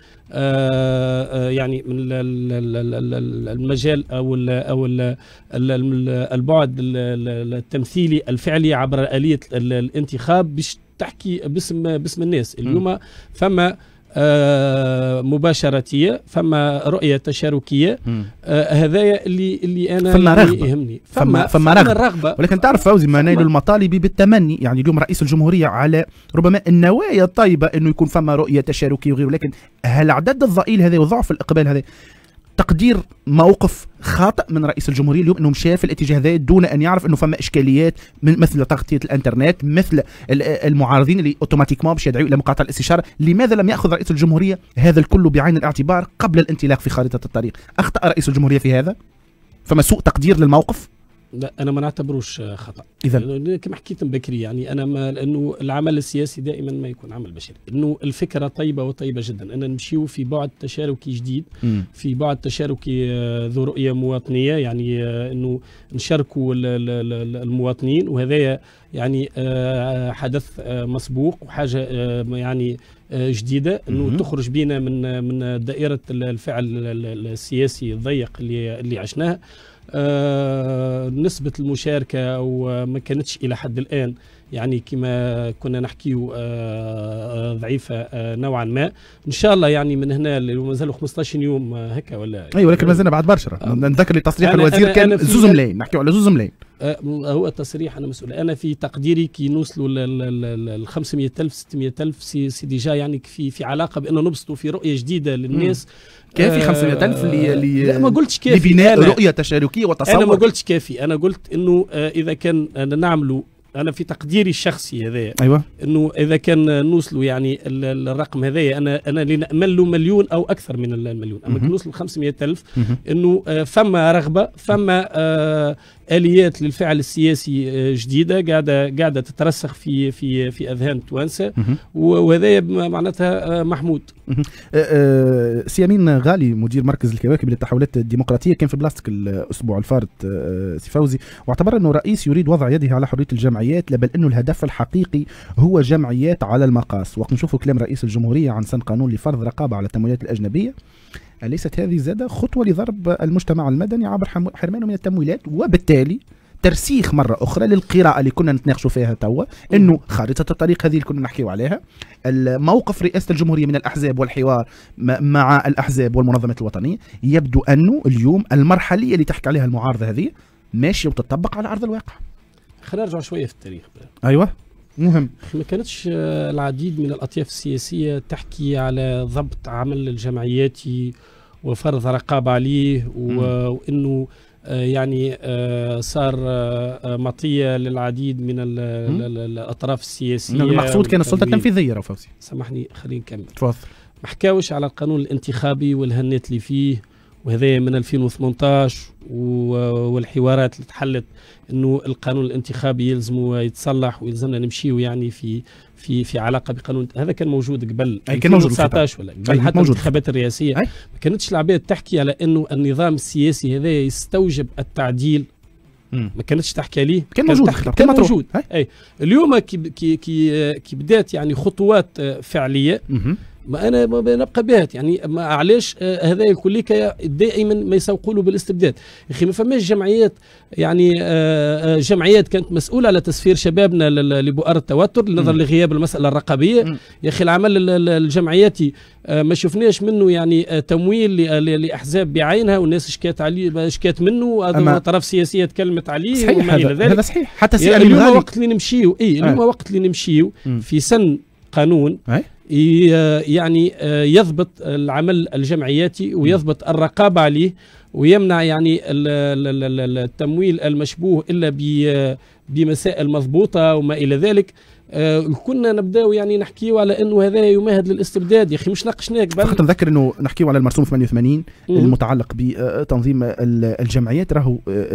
آه يعني المجال او ال او ال البعد التمثيلي الفعلي عبر آلية الانتخاب باش تحكي باسم باسم الناس. اليوم فما آه مباشرتيه، فما رؤيه تشاركيه، آه هذايا اللي اللي انا فما رغبه يهمني. فما فما, فما رغبه. رغبه ولكن تعرف فوزي ما نيل المطالب بالتمني، يعني اليوم رئيس الجمهوريه على ربما النوايا الطيبه انه يكون فما رؤيه تشاركيه وغيره، لكن هل العدد الضئيل هذا وضعف الاقبال هذا تقدير موقف خاطئ من رئيس الجمهورية اليوم انه مشى في الاتجاه هذا دون ان يعرف انه فما اشكاليات من مثل تغطية الانترنت، مثل المعارضين اللي اوتوماتيكمون باش يدعوا الى مقاطعة الاستشارة. لماذا لم ياخذ رئيس الجمهورية هذا الكل بعين الاعتبار قبل الانطلاق في خارطة الطريق؟ اخطأ رئيس الجمهورية في هذا؟ فما سوء تقدير للموقف؟ لا انا ما نعتبروش خطا. اذا كما حكيت من بكري يعني انا ما لانه العمل السياسي دائما ما يكون عمل بشري، انه الفكره طيبه وطيبه جدا ان نمشيو في بعد تشاركي جديد، م. في بعد تشاركي ذو رؤيه مواطنيه، يعني انه نشاركوا المواطنين، وهذا يعني حدث مسبوق وحاجه يعني جديده انه تخرج بينا من من دائره الفعل السياسي الضيق اللي اللي عشناها. آه نسبة المشاركة أو ما كانتش إلى حد الآن يعني كما كنا نحكيه آه ضعيفة آه نوعا ما. إن شاء الله يعني من هنا مازالوا خمسطاش يوم آه هكا ولا أي، ولكن مازلنا بعد برشا. آه نذكر لي تصريح الوزير أنا كان زوز ملايين، نحكيو على زوز ملايين. آه هو التصريح أنا مسؤول. أنا في تقديري كي نوصلوا ل خمسمائة ألف ستمائة ألف سي, سي ديجا يعني في في علاقة بأنه نبسطوا في رؤية جديدة للناس. كافي خمسمائة ألف اللي اللي لا ما قلتش كافي لبناء رؤية تشاركية وتصور. أنا ما قلتش كافي، أنا قلت إنه آه إذا كان نعملوا، أنا في تقديري الشخصي هذايا أيوة، إنه إذا كان نوصلوا يعني الرقم هذايا أنا أنا اللي نأمل له مليون أو أكثر من المليون، أما كي نوصلوا خمسمائة ألف إنه آه فما رغبة، فما آه آليات للفعل السياسي جديدة قاعدة قاعدة تترسخ في في في أذهان التوانسة، وهذا معناتها محمود. سي أمين غالي مدير مركز الكواكب للتحولات الديمقراطية كان في بلاستيك الأسبوع الفارط سي فوزي، واعتبر أنه الرئيس يريد وضع يده على حرية الجمعيات، بل أنه الهدف الحقيقي هو جمعيات على المقاس. وقت نشوفوا كلام رئيس الجمهورية عن سن قانون لفرض رقابة على التمويلات الأجنبية، أليست هذه زادة خطوة لضرب المجتمع المدني عبر حرمانه من التمويلات، وبالتالي ترسيخ مرة أخرى للقراءة اللي كنا نتناقشوا فيها توا، أنه خارطة الطريق هذه اللي كنا نحكيو عليها، الموقف رئاسة الجمهورية من الأحزاب والحوار مع الأحزاب والمنظمات الوطنية، يبدو أنه اليوم المرحلية اللي تحكي عليها المعارضة هذه ماشية وتطبق على أرض الواقع. خلينا نرجع شوية في التاريخ بقى. أيوة مهم. ما كانتش العديد من الأطياف السياسية تحكي على ضبط عمل الجمعياتي وفرض رقابة عليه، وأنه يعني صار مطية للعديد من الأطراف السياسية. المقصود كان السلطة التنفيذية. راه فوزي سامحني خلينا نكمل. تفضل. ما حكاوش على القانون الانتخابي والهنات اللي فيه، وهذا من ألفين وثمانطاش، والحوارات اللي تحلت انه القانون الانتخابي يلزم يتصلح ويلزمنا نمشيو يعني في في في علاقه بقانون هذا كان موجود قبل كان موجود تسعطاش ولا قبل حتى الانتخابات الرئاسيه. ما كانتش العباد تحكي على انه النظام السياسي هذا يستوجب التعديل. مم. ما كانتش تحكي عليه، كان موجود كان موجود. اي اليوم كي كي كي, كي بدات يعني خطوات فعليه. مم. ما انا ما بنبقى بها يعني ما علاش آه هذا الكليك دائما ما يسوقوا له بالاستبداد. يا اخي ما فماش جمعيات يعني آه جمعيات كانت مسؤوله على تسفير شبابنا لبؤر التوتر نظرا لغياب المساله الرقابيه. م. يا اخي العمل الجمعياتي آه ما شفناش منه يعني آه تمويل لاحزاب بعينها، والناس شكات عليه شكات منه، اطراف سياسيه تكلمت عليه. صحيح هذا, هذا صحيح. حتى يعني اليوم غالي. وقت اللي نمشيو اي اليوم آه. وقت اللي نمشيو في سن قانون آه. يعني يضبط العمل الجمعياتي ويضبط الرقابة عليه، ويمنع يعني التمويل المشبوه إلا بمسائل مضبوطة وما إلى ذلك. كنا نبداو يعني نحكيو على انه هذا يمهد للاستبداد. يا اخي مش ناقشناه قبل. فقط نذكر انه نحكيو على المرسوم ثمانية وثمانين المتعلق بتنظيم الجمعيات. راهو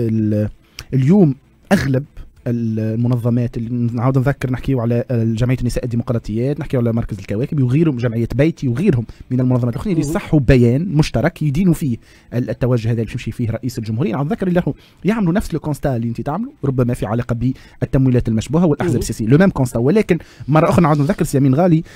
اليوم اغلب المنظمات اللي نعاود نذكر نحكيو على جمعيه النساء الديمقراطيات، نحكيو على مركز الكواكب وغيرهم، جمعيه بيتي وغيرهم من المنظمات الاخرى اللي صحوا بيان مشترك يدينوا فيه التوجه هذا اللي يمشي فيه رئيس الجمهوريه. نعاود نذكر اللي يعملوا نفس الكونستا اللي انت تعملوا، ربما في علاقه بالتمويلات المشبوهه والاحزاب السياسيه، لو ميم كونستا، ولكن مره اخرى نعاود نذكر سي أمين غالي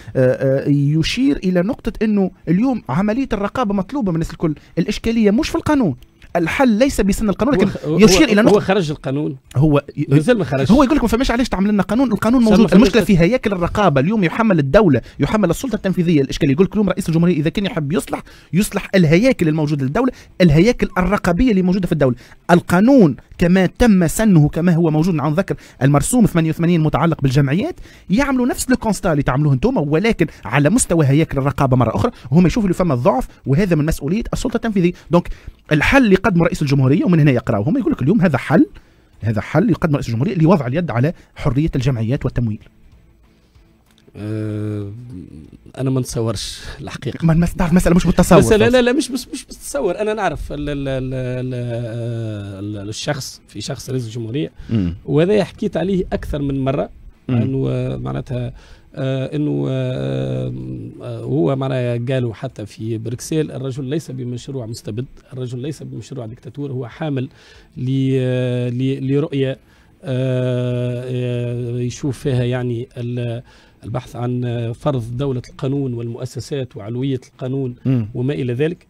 يشير الى نقطه انه اليوم عمليه الرقابه مطلوبه من الناس الكل. الاشكاليه مش في القانون، الحل ليس بسن القانون لكن هو يشير الى نقطه. هو خرج القانون، هو مازال ما خرج. هو يقول لك ما فماش علاش تعمل لنا قانون، القانون موجود. المشكله في هياكل الرقابه. اليوم يحمل الدوله، يحمل السلطه التنفيذيه الاشكال. يقول لك اليوم رئيس الجمهوريه اذا كان يحب يصلح يصلح الهياكل الموجوده للدوله، الهياكل الرقابيه اللي موجوده في الدوله. القانون كما تم سنه كما هو موجود، نعم ذكر المرسوم ثمانية وثمانين متعلق بالجمعيات، يعملوا نفس الكونستا اللي تعملوه انتم، ولكن على مستوى هياكل الرقابه مره اخرى، وهم يشوفوا اللي فما الضعف، وهذا من مسؤوليه السلطه التنفيذيه. دونك الحل اللي قدمه رئيس الجمهوريه، ومن هنا يقراوا هم يقول لك اليوم هذا حل، هذا حل يقدم رئيس الجمهوريه لوضع اليد على حريه الجمعيات والتمويل. أه انا ما نتصورش الحقيقه. ما تعرف مساله مش بالتصور. بس لا لا لا مش مش مش بالتصور. انا نعرف ال ال ال ال الشخص في شخص رئيس الجمهوريه، وهذا حكيت عليه اكثر من مره، انه معناتها آه انه آه هو معناها قالوا حتى في بروكسل الرجل ليس بمشروع مستبد، الرجل ليس بمشروع ديكتاتور، هو حامل لرؤيه آه يشوف فيها يعني البحث عن فرض دولة القانون والمؤسسات وعلوية القانون م. وما إلى ذلك.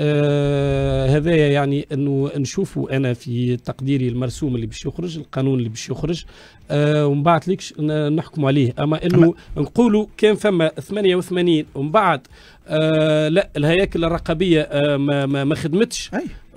آه هذا يعني انه نشوفوا انا في تقديري المرسوم اللي باش يخرج، القانون اللي باش يخرج، آه ومن بعد ليكش نحكموا عليه. اما انه نقولوا كان فما ثمانية وثمانين ومن بعد آه لا الهياكل الرقابيه آه ما, ما, ما خدمتش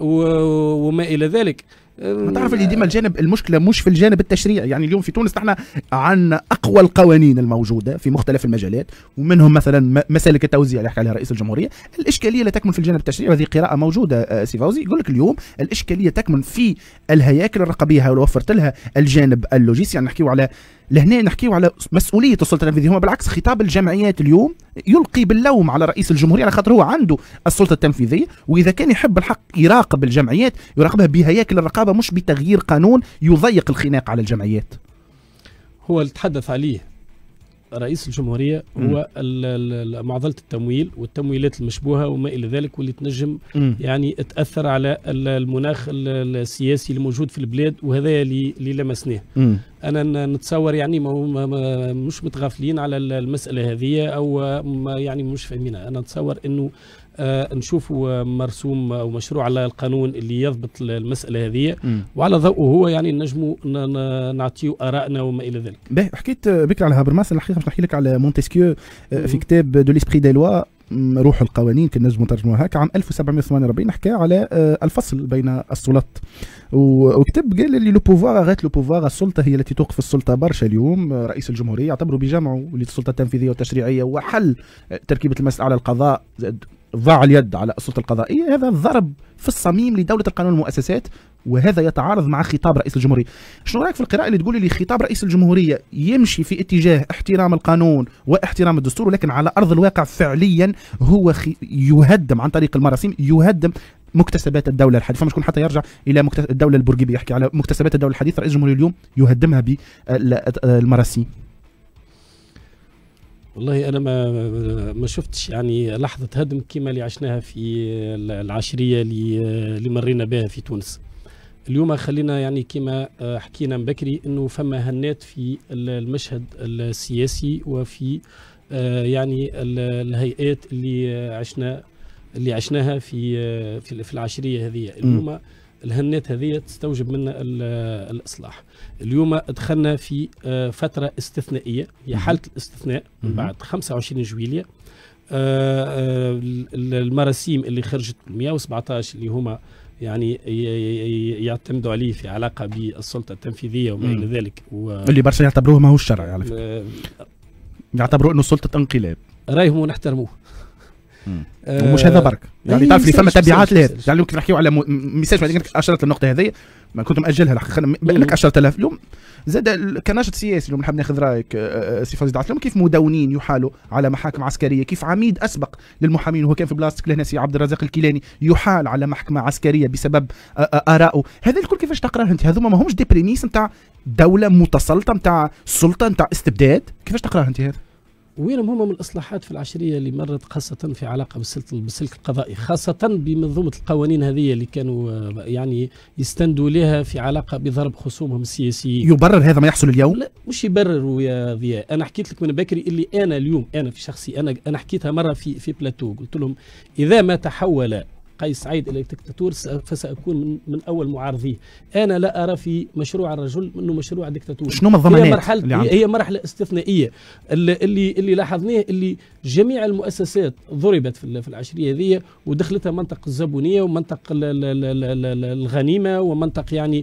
وما الى ذلك. ما تعرف اللي ديما الجانب المشكله مش في الجانب التشريعي. يعني اليوم في تونس نحن عندنا اقوى القوانين الموجوده في مختلف المجالات، ومنهم مثلا مسالك التوزيع اللي حكى عليها رئيس الجمهوريه. الاشكاليه لا تكمن في الجانب التشريعي، وهذه قراءه موجوده سي فوزي. يقول لك اليوم الاشكاليه تكمن في الهياكل الرقابيه، ولو وفرت لها الجانب اللوجستي. يعني نحكيو على لهنا نحكيو على مسؤوليه السلطه التنفيذيه. هو بالعكس خطاب الجمعيات اليوم يلقي باللوم على رئيس الجمهوريه على خاطر هو عنده السلطه التنفيذيه، واذا كان يحب الحق يراقب الجمعيات يراقبها بهياكل الرقابه مش بتغيير قانون يضيق الخناق على الجمعيات. هو اللي تحدث عليه رئيس الجمهوريه هو معضله التمويل والتمويلات المشبوهه وما الى ذلك، واللي تنجم م. يعني تاثر على المناخ السياسي الموجود في البلاد، وهذا اللي اللي لمسناه. انا نتصور يعني ما ما مش متغافلين على المساله هذه، او ما يعني مش فاهمينها. انا نتصور انه آه نشوفوا مرسوم او مشروع على القانون اللي يضبط المساله هذه، وعلى ضوءه هو يعني نجموا نعطيو ارائنا وما الى ذلك. باهي حكيت بك على هابرماس، الحقيقه باش نحكي لك على مونتسكيو في كتاب دو ليسبري دي لوا روح القوانين، كان نجموا نترجموها هكا عام ألف وسبعمائة وثمانية وأربعين، حكى على الفصل بين السلطات، وكتب قال اللي لو بوفوار غات لو بوفوار، السلطه هي التي توقف السلطه برشا. اليوم رئيس الجمهوريه يعتبروا بجمعه للسلطه التنفيذيه والتشريعيه وحل تركيبه المسألة على القضاء، ضاع اليد على السلطه القضائيه. هذا ضرب في الصميم لدوله القانون والمؤسسات، وهذا يتعارض مع خطاب رئيس الجمهورية. شنو رايك في القراءة اللي تقول لي خطاب رئيس الجمهورية يمشي في اتجاه احترام القانون واحترام الدستور، ولكن على أرض الواقع فعليا هو يهدم عن طريق المراسيم، يهدم مكتسبات الدولة الحديثة. فما شكون حتى يرجع إلى الدولة البورقيبية يحكي على مكتسبات الدولة الحديثة، رئيس الجمهورية اليوم يهدمها بالمراسيم. والله انا ما ما شفتش يعني لحظه هدم كما اللي عشناها في العشريه اللي اللي مرينا بها في تونس. اليوم خلينا يعني كما حكينا من بكري انه فما هنات في المشهد السياسي وفي يعني الهيئات اللي عشنا اللي عشناها في في العشريه هذه. اليوم الهنات هذه تستوجب منا الإصلاح. اليوم دخلنا في فترة استثنائية، هي حالة الاستثناء من بعد خمسة وعشرين جويلية. المراسيم اللي خرجت مئة وسبعة عشر اللي هما يعني يعتمدوا عليه في علاقة بالسلطة التنفيذية وما إلى ذلك، اللي برشا يعتبروه ما هو الشرعي على فكرة، يعتبروه انه سلطة انقلاب. رايهم ونحترموه. آه ومش هذا برك يعني تعرف لي فما تبعات لهذا. يعني ممكن نحكيو على ميساج بعدين اشرت النقطه هذه ما كنت ماجلها لك عشرة آلاف اليوم. زاد كناشط سياسي لو نحب ناخذ رايك سي فوزي دعسلم، كيف مدونين يحالوا على محاكم عسكريه، كيف عميد اسبق للمحامين وهو كان في بلاصتك لهنا سي عبد الرزاق الكيلاني يحال على محكمه عسكريه بسبب ارائه. هذا الكل كيفاش تقراه انت؟ هذوما ما همش دي بريميس نتاع دوله متسلطه نتاع سلطه نتاع استبداد، كيفاش تقراه انت هذا؟ وين هم من الإصلاحات في العشرية اللي مرت خاصة في علاقة بالسلك بالسلك القضائي، خاصة بمنظومة القوانين هذه اللي كانوا يعني يستندوا لها في علاقة بضرب خصومهم السياسيين. يبرر هذا ما يحصل اليوم؟ لا مش يبرر يا ضياء. أنا حكيت لك من بكري اللي أنا اليوم أنا في شخصي أنا أنا حكيتها مرة في في بلاتو، قلت لهم إذا ما تحول قيس سعيد الى ديكتاتور فساكون من, من اول معارضيه. انا لا ارى في مشروع الرجل انه مشروع ديكتاتور. شنو الضمانات؟ هي مرحله هي, هي مرحله استثنائيه اللي اللي, اللي لاحظناه اللي جميع المؤسسات ضربت في, في العشريه هذه ودخلتها منطق الزبونيه ومنطق الغنيمه ومنطق يعني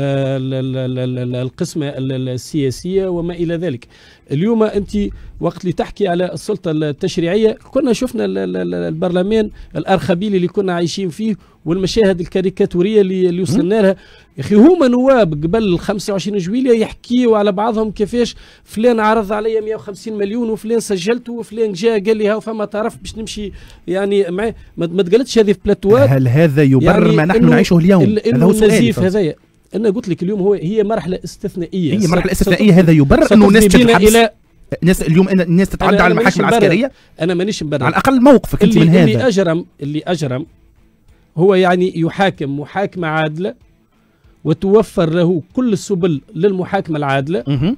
القسمه السياسيه وما الى ذلك. اليوم انت وقت اللي تحكي على السلطه التشريعيه كنا شفنا البرلمان الارخبيلي اللي كنا عايشين فيه والمشاهد الكاريكاتوريه اللي, اللي وصلنا لها. يا اخي هما نواب قبل خمسة وعشرين جويلية يحكيوا على بعضهم كيفاش فلان عرض عليا مئة وخمسين مليون وفلان سجلته وفلان جاء قال لي ها فما تعرف باش نمشي يعني معاه. ما تقالتش هذه في بلاتوات. هل هذا يبرر يعني ما نحن نعيشه اليوم؟ هذا هو النزيف هذايا. انا قلت لك اليوم هو هي مرحله استثنائيه. هي مرحله استثنائيه هذا يبرر انه الناس الى الناس اليوم الناس تتعدى على المحاكم العسكريه. انا مانيش مبرر. على الاقل موقفك انت من هذا. اللي اجرم اللي اجرم هو يعني يحاكم محاكمه عادله وتوفر له كل السبل للمحاكمه العادله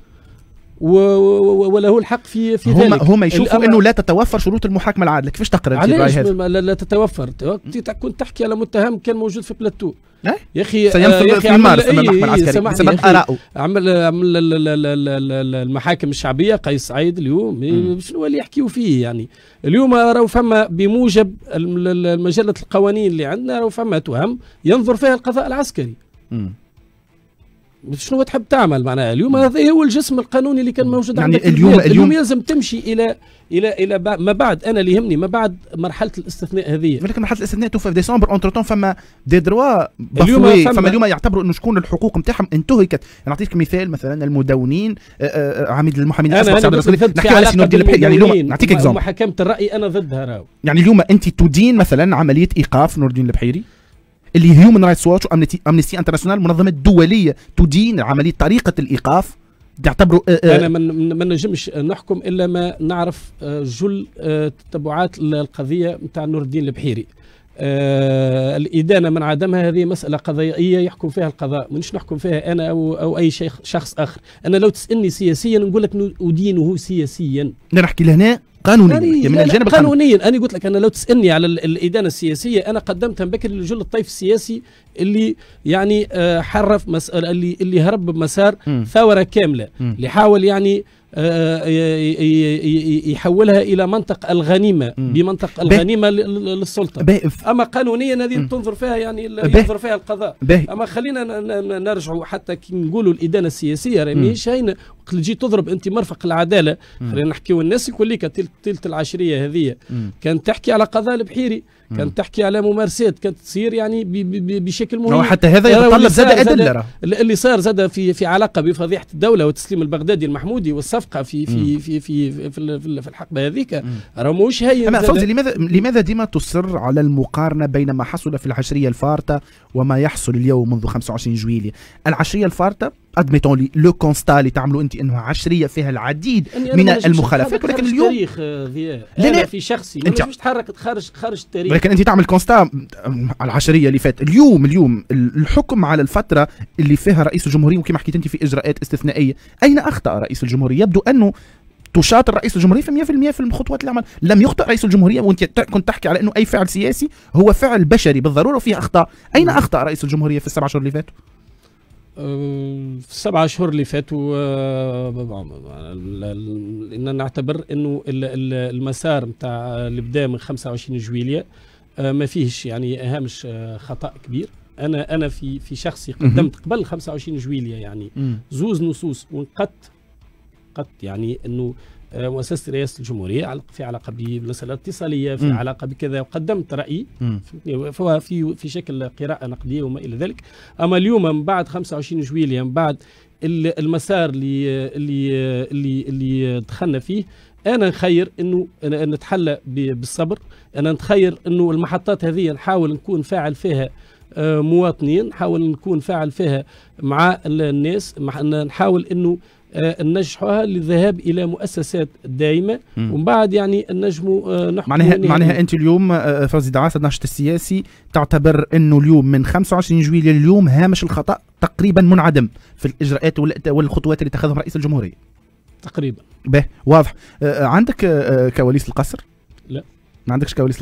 وله الحق في في هم ذلك. هم يشوفوا انه لا تتوفر شروط المحاكمه العادله. كيفاش تقرا علاش لا, لا تتوفر؟ كنت تحكي على متهم كان موجود في بلاتو يا اخي يا اخي مارس المحكمه العسكريه بسبب آراءه. عمل عمل المحاكم الشعبيه قيس سعيد اليوم شنو اللي يحكيوا فيه يعني. اليوم راهو فما بموجب مجله القوانين اللي عندنا راهو فما تهم ينظر فيها القضاء العسكري. مم. شنو تحب تعمل معناها اليوم؟ هذا هو الجسم القانوني اللي كان موجود يعني عندك اليوم, اليوم اليوم يلزم تمشي الى الى الى ما بعد. انا اللي يهمني ما بعد مرحله الاستثناء هذه. ولكن مرحله الاستثناء توفى في ديسمبر اونتر طون فما دي دروا اليوم فما, فما اليوم يعتبروا انه شكون الحقوق نتاعهم انتهكت. نعطيك مثال مثلا المدونين عميد المحامين انا نحكي على سي نور الدين البحيري يعني اليوم نعطيك اكزومبل. محاكمه الراي انا ضدها راهو. يعني اليوم انت تدين مثلا عمليه ايقاف نور الدين البحيري اللي هيومن رايتس واتش وامنستي انترناسيونال منظمات دوليه تدين عمليه طريقه الايقاف تعتبروا انا ما نجمش نحكم الا ما نعرف جل تتبعات القضيه نتاع نور الدين البحيري. آه الإدانة من عدمها هذه مسألة قضائية يحكم فيها القضاء، مش نحكم فيها أنا أو, أو أي شيخ شخص آخر. أنا لو تسألني سياسيا نقول لك أدينه سياسيا. نحكي لهنا قانونيا من الجانب قانونيا. أنا قلت لك أنا لو تسألني على الإدانة السياسية أنا قدمتها بكري لجل الطيف السياسي اللي يعني آه حرف مسألة اللي اللي هرب بمسار م. ثورة كاملة م. اللي حاول يعني يحولها الى منطق الغنيمه م. بمنطق الغنيمه للسلطه. اما قانونيا هذه تنظر فيها يعني ينظر فيها القضاء. بي. اما خلينا نرجعوا حتى كي نقولوا الادانه السياسيه راهي ماهيش هينه. وقت اللي تجي تضرب انت مرفق العداله خلينا نحكيوا الناس الكل تلت العشريه هذه كانت تحكي على قضاء البحيري كانت تحكي على ممارسات كانت تصير يعني بشكل مهم. حتى هذا يتطلب زاد ادله. اللي صار زاد في في علاقه بفضيحه الدوله وتسليم البغدادي المحمودي والصفقه في في في في في, في, في الحقبه هذيك راه ماهوش هي. اما فوزي لماذا لماذا ديما تصر على المقارنه بين ما حصل في العشريه الفارطه وما يحصل اليوم منذ خمسة وعشرين جويلية؟ العشريه الفارطه ادميتون لي لو كونستا اللي تعملوا انت انه عشريه فيها العديد من المخالفات ولكن اليوم التاريخ ضياء انا في شخصي انت مش تحرك خارج خارج التاريخ ولكن انت تعمل كونستا على العشريه اللي فات. اليوم اليوم الحكم على الفتره اللي فيها رئيس الجمهوريه وكما حكيت انت في اجراءات استثنائيه اين اخطا رئيس الجمهوريه؟ يبدو انه تشاطر رئيس الجمهوريه في مئة بالمئة في الخطوات اللي عمل. لم يخطئ رئيس الجمهوريه وانت كنت تحكي على انه اي فعل سياسي هو فعل بشري بالضروره وفيه اخطاء. اين اخطا رئيس الجمهوريه في السبع شهور اللي فاتوا؟ في السبعة شهور اللي فاتوا ان نعتبر انه المسار نتاع اللي بدا من خمسة وعشرين جويلية ما فيهش يعني هامش خطا كبير. انا انا في في شخصي قدمت قبل خمسة وعشرين جويلية يعني زوز نصوص ونقدت قد يعني انه مؤسسه رئاسه الجمهوريه في علاقه بمساله اتصاليه في م. علاقه بكذا وقدمت رايي فهو في في شكل قراءه نقديه وما الى ذلك. اما اليوم من بعد خمسة وعشرين جويلية من بعد المسار اللي اللي اللي اللي دخلنا فيه انا نخير انه نتحلى بالصبر. انا نتخير انه المحطات هذه نحاول نكون فاعل فيها مواطنين نحاول نكون فاعل فيها مع الناس نحاول انه ننجحوها للذهاب الى مؤسسات دائمه ومن بعد يعني النجموا نحكم. معناها معناها انت اليوم فوزي دعاسه الناشط السياسي تعتبر انه اليوم من خمسة وعشرين جويلية اليوم هامش الخطا تقريبا منعدم في الاجراءات والخطوات اللي اتخذها رئيس الجمهوريه تقريبا. به واضح. عندك كواليس القصر؟ لا ما عندكش كواليس القصر.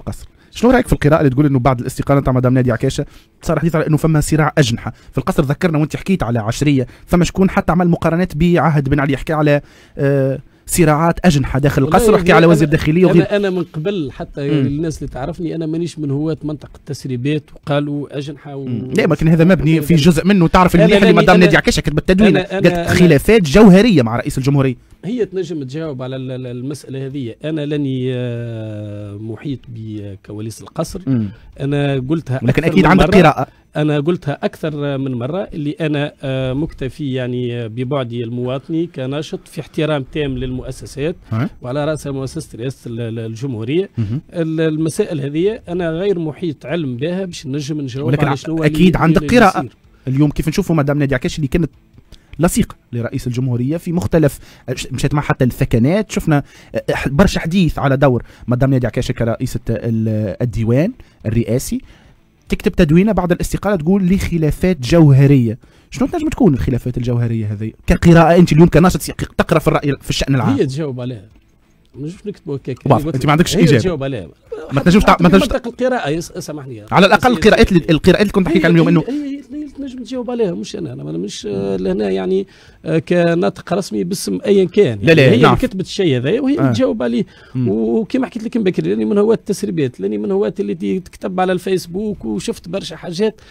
شنو رايك في القراءه اللي تقول انه بعد الاستقاله تاع مدام ناديه عكاشه صار حديث على انه فما صراع اجنحه في القصر؟ ذكرنا وانت حكيت على عشريه، فما شكون حتى عمل مقارنات بعهد بن علي، يحكي على آه صراعات اجنحه داخل القصر، وحكي على وزير داخليه وغير. انا انا من قبل حتى مم. الناس اللي تعرفني انا مانيش من هواة منطقه التسريبات وقالوا اجنحه و... لا لكن هذا مبني في جزء منه. تعرف اللي اللي مدام ناديه عكاشه كتبت تدوينه قالت خلافات جوهريه مع رئيس الجمهوريه. هي تنجم تجاوب على المساله هذه. انا لاني محيط بكواليس القصر. مم. انا قلتها لكن اكيد عندك قراءه. انا قلتها اكثر من مره اللي انا مكتفي يعني ببعدي المواطني كناشط في احترام تام للمؤسسات ها؟ وعلى راسها مؤسسه رئاسه الجمهوريه. مم. المسائل هذه انا غير محيط علم بها باش نجم نجاوب على شنو. اكيد عندك قراءه. اليوم كيف نشوفوا مدام ناديه عكاشه اللي كانت لصيقة لرئيس الجمهورية في مختلف، مشيت مع حتى الثكنات، شفنا برشا حديث على دور مدام ناديه عكاشه كرئيسة الديوان الرئاسي، تكتب تدوينة بعد الاستقالة تقول لي خلافات جوهرية. شنو تنجم تكون الخلافات الجوهرية هذه كقراءة انت اليوم كناشط تقرا في الرأي في الشأن العام؟ هي تجاوب عليها، مش نكتبوا هكاك. انت ما عندكش اجابه. تجاوب عليها ما تنجمش ما تنجمش القراءة. سامحني على الاقل القراءات اللي القراءات اللي كنت تحكي عنهم اليوم انه تنجم تجاوب عليها، مش انا انا مش لهنا يعني كناطق رسمي باسم ايا كان يعني. لا لا هي نعم. اللي كتبت الشيء هذا وهي اللي آه. تجاوب عليه. وكما حكيت لك من بكري لاني من هواة التسريبات، لاني من هواة اللي تكتب على الفيسبوك وشفت برشا حاجات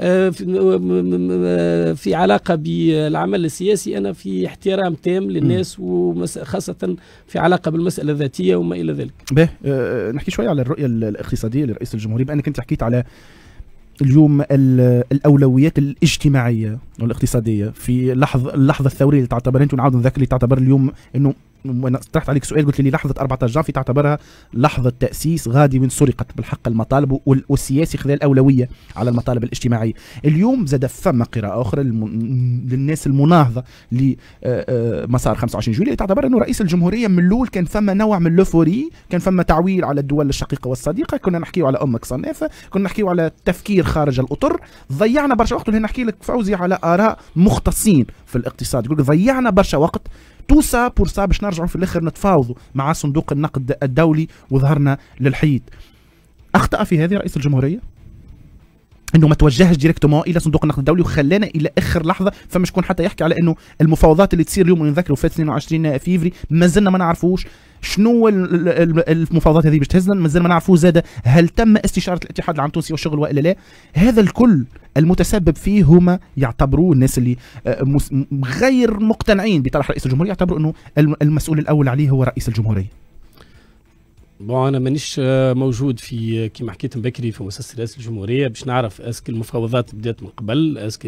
في علاقة بالعمل السياسي. أنا في احترام تام للناس وخاصة في علاقة بالمسألة الذاتية وما إلى ذلك. به أه نحكي شوية على الرؤية الاقتصادية لرئيس الجمهورية، بأنك أنت حكيت على اليوم الأولويات الاجتماعية والاقتصادية في اللحظة اللحظة الثورية اللي تعتبر أنت، ونعاود نذكر اللي تعتبر اليوم أنه وانا طرحت عليك سؤال قلت لي لحظه أربعة عشر جانفي تعتبرها لحظه تاسيس غادي من سرقت بالحق المطالب والسياسي خذ الاولويه على المطالب الاجتماعيه. اليوم زاد فما قراءه اخرى للناس المناهضه لمسار خمسة وعشرين جويلية تعتبر انه رئيس الجمهوريه من الاول كان فما نوع من اللوفوري، كان فما تعويل على الدول الشقيقه والصديقه، كنا نحكيو على امك صنافه، كنا نحكيو على تفكير خارج الاطر، ضيعنا برشا وقت. نحكي لك فوزي على اراء مختصين في الاقتصاد يقول ضيعنا برشا وقت تو سا بور سا باش نرجعوا في الاخر نتفاوضوا مع صندوق النقد الدولي وظهرنا للحيط. اخطا في هذه رئيس الجمهوريه انه ما توجهش ديريكتومون الى صندوق النقد الدولي وخلانا الى اخر لحظه. فما شكون حتى يحكي على انه المفاوضات اللي تصير اليوم ونذكروا في اثنين وعشرين فيفري ما زلنا ما نعرفوش شنو المفاوضات هذه باش تهزنا، ما زلنا ما نعرفوا زاده هل تم استشاره الاتحاد العام التونسي والشغل والا لا. هذا الكل المتسبب فيه هما يعتبروه الناس اللي غير مقتنعين بطرح رئيس الجمهوريه يعتبروا انه المسؤول الاول عليه هو رئيس الجمهوريه. بون انا مانيش موجود في كما حكيت بكري في مؤسسه رئاسه الجمهوريه باش نعرف اسك المفاوضات بدات من قبل اسك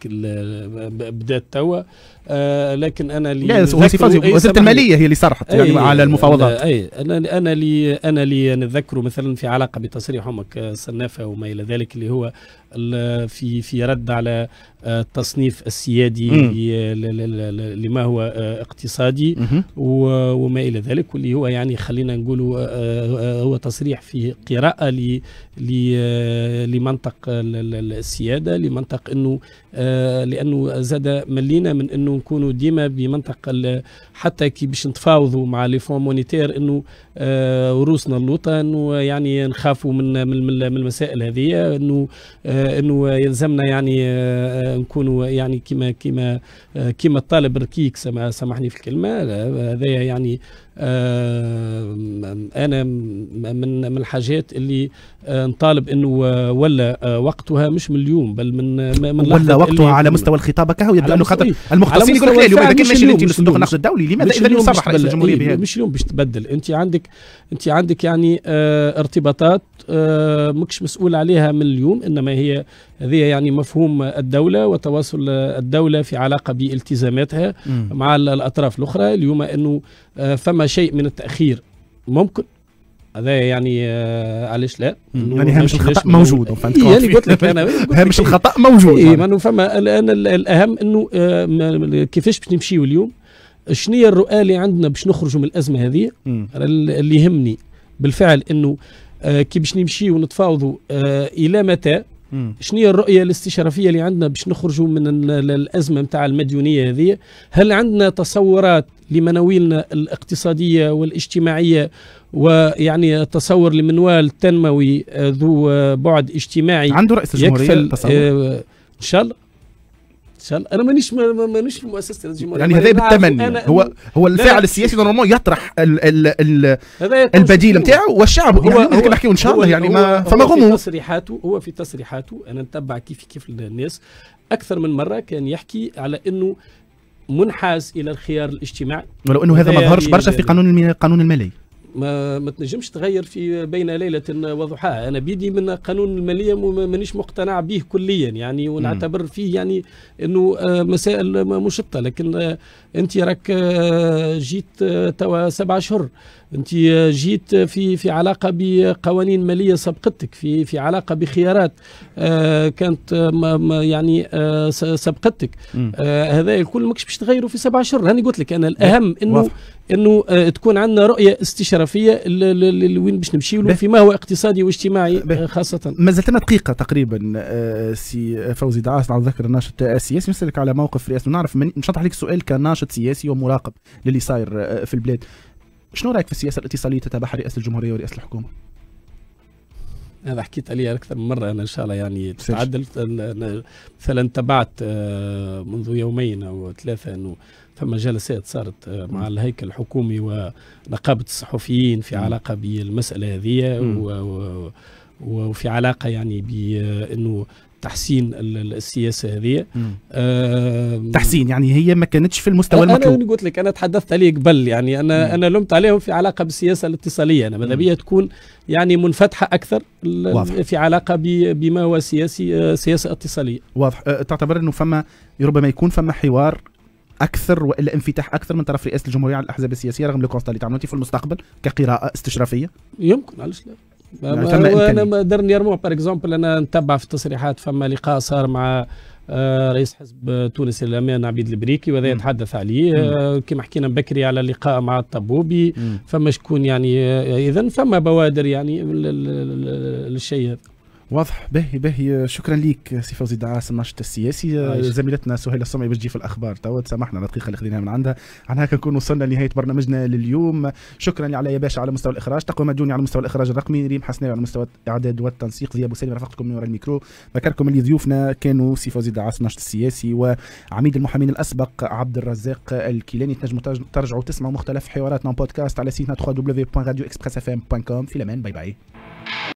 بدات توا. آه لكن انا اللي لا وزاره الماليه هي اللي صرحت يعني على المفاوضات. اي انا انا اللي انا اللي نتذكره مثلا في علاقه بتصريح امك صنافه وما الى ذلك اللي هو في في رد على التصنيف السيادي لما هو اقتصادي وما الى ذلك، واللي هو يعني خلينا نقولوا هو تصريح في قراءه لمنطق السياده، لمنطق انه لانه زاد ملينا من انه نكونوا ديما بمنطق حتى كي باش نتفاوضوا مع لي فون مونيتير انه روسنا اللوطه انه يعني نخافوا من من المسائل هذه، انه انه يلزمنا يعني نكونوا يعني كما كما كما الطالب الركيك سامحني في الكلمه هذا يعني. انا من من الحاجات اللي نطالب انه ولا وقتها مش من اليوم بل من من ولا وقتها على مستوى الخطابه كهو يبدا انه خاطر المختصين يقول لك لا اليوم اذا كان ماشي انت لصندوق النقد الدولي لماذا اذا يصرح رئيس الجمهوريه بهذا؟ مش اليوم باش تبدل، انت عندك انت عندك يعني اه ارتباطات اه ماكش مسؤول عليها من اليوم، انما هي هذه يعني مفهوم الدوله وتواصل الدوله في علاقه بالتزاماتها م. مع الاطراف الاخرى. اليوم انه اه فما شيء من التاخير ممكن هذا يعني آه علاش لا يعني هامش الخطا موجود فهمت يعني قلت لك انا هامش الخطا موجود اي ما فما الان الاهم انه آه كيفاش باش نمشيو اليوم، شنو هي الرؤى اللي عندنا باش نخرجوا من الازمه هذه. اللي يهمني بالفعل انه آه كي باش نمشيو ونتفاوضوا آه الى متى، شنو هي الرؤيه الاستشرافيه اللي عندنا باش نخرجوا من الازمه نتاع المديونيه هذه. هل عندنا تصورات لمناويلنا الاقتصاديه والاجتماعيه ويعني تصور لمنوال تنموي ذو بعد اجتماعي عنده رئيس الجمهورية تصور ان شاء الله ان شاء الله. انا مانيش مانيش في مؤسسه الجمهوريه يعني هذا بالتمني هو هو الفاعل السياسي نورمالمون يطرح ال ال ال البديل نتاعو والشعب هو يعني هو نحكيو ان شاء الله يعني ما فما غموض. في تصريحاته هو في تصريحاته انا نتبع كيف كيف الناس اكثر من مره كان يحكي على انه منحاز الى الخيار الاجتماعي، ولو انه هذا ما ظهرش برشا في قانون القانون المالي. ما ما تنجمش تغير في بين ليله وضحاها. انا بيدي من قانون الماليه مانيش مقتنع به كليا يعني، ونعتبر فيه يعني انه مسائل مشطه، لكن انت راك جيت توا سبع اشهر، انت جيت في في علاقه بقوانين ماليه سبقتك، في في علاقه بخيارات كانت يعني سبقتك، هذا الكل ماكش باش تغيروا في سبع اشهر. هاني قلت لك انا الاهم انه انه تكون عندنا رؤيه استشرافيه لوين باش نمشيو له فيما هو اقتصادي واجتماعي خاصه. ما زلت لنا دقيقه تقريبا سي فوزي دعاس، نعاود نذكر الناشط السياسي، نسالك على موقف رئاسه، نعرف مش نطرح عليك سؤال كناشط سياسي ومراقب للي صاير في البلاد. شنو رايك في السياسه الاتصاليه تتبعها رئاسه الجمهوريه ورئاسه الحكومه؟ هذا حكيت عليه اكثر من مره انا ان شاء الله يعني تتعدل. مثلا تبعت منذ يومين او ثلاثه انه ثم جلسات صارت مع الهيكل الحكومي ونقابه الصحفيين في علاقه بالمساله هذه، وفي علاقه يعني بانه تحسين السياسه هذه. آه تحسين يعني هي ما كانتش في المستوى المطلوب. انا قلت لك انا تحدثت عليه قبل يعني انا مم. انا لمت عليهم في علاقه بالسياسه الاتصاليه. انا ماذا بيا تكون يعني منفتحه اكثر واضح. في علاقه بما هو سياسي سياسه اتصاليه. واضح. أه تعتبر انه فما ربما يكون فما حوار اكثر والا انفتاح اكثر من طرف رئاسه الجمهوريه على الاحزاب السياسيه رغم لو كونستا اللي تعملوا في المستقبل كقراءه استشرافيه؟ يمكن، علاش لا؟ يعني انا درني ارمو بار اكزومبل انا نتبع في التصريحات، فما لقاء صار مع آه رئيس حزب تونس للأمان عبيد البريكي وهذا يتحدث عليه، آه كما حكينا بكري على اللقاء مع الطبوبي، مم. فما شكون يعني آه اذا فما بوادر يعني للشيء هذا. واضح. باهي باهي، شكرا ليك سي فوزي دعاس الناشط السياسي. آه زميلتنا سهيله السمعي باش تجي في الاخبار توا، تسامحنا على الدقيقه اللي خذيناها من عندها. عن هكا نكون وصلنا لنهايه برنامجنا لليوم. شكرا لعلي يا باشا على مستوى الاخراج، تقوى مدوني على مستوى الاخراج الرقمي، ريم حسناوي على مستوى الاعداد والتنسيق، زياد بوسيلي رافقتكم من وراء الميكرو. ذكركم اللي ضيوفنا كانوا سي فوزي دعاس الناشط السياسي وعميد المحامين الاسبق عبد الرزاق الكيلاني. تنجموا ترجعوا تسمعوا مختلف حواراتنا بودكاست على سيتنا دبليو دبليو دبليو بوان راديو اكسبريس اف ام بوان كوم. في الامان، باي باي.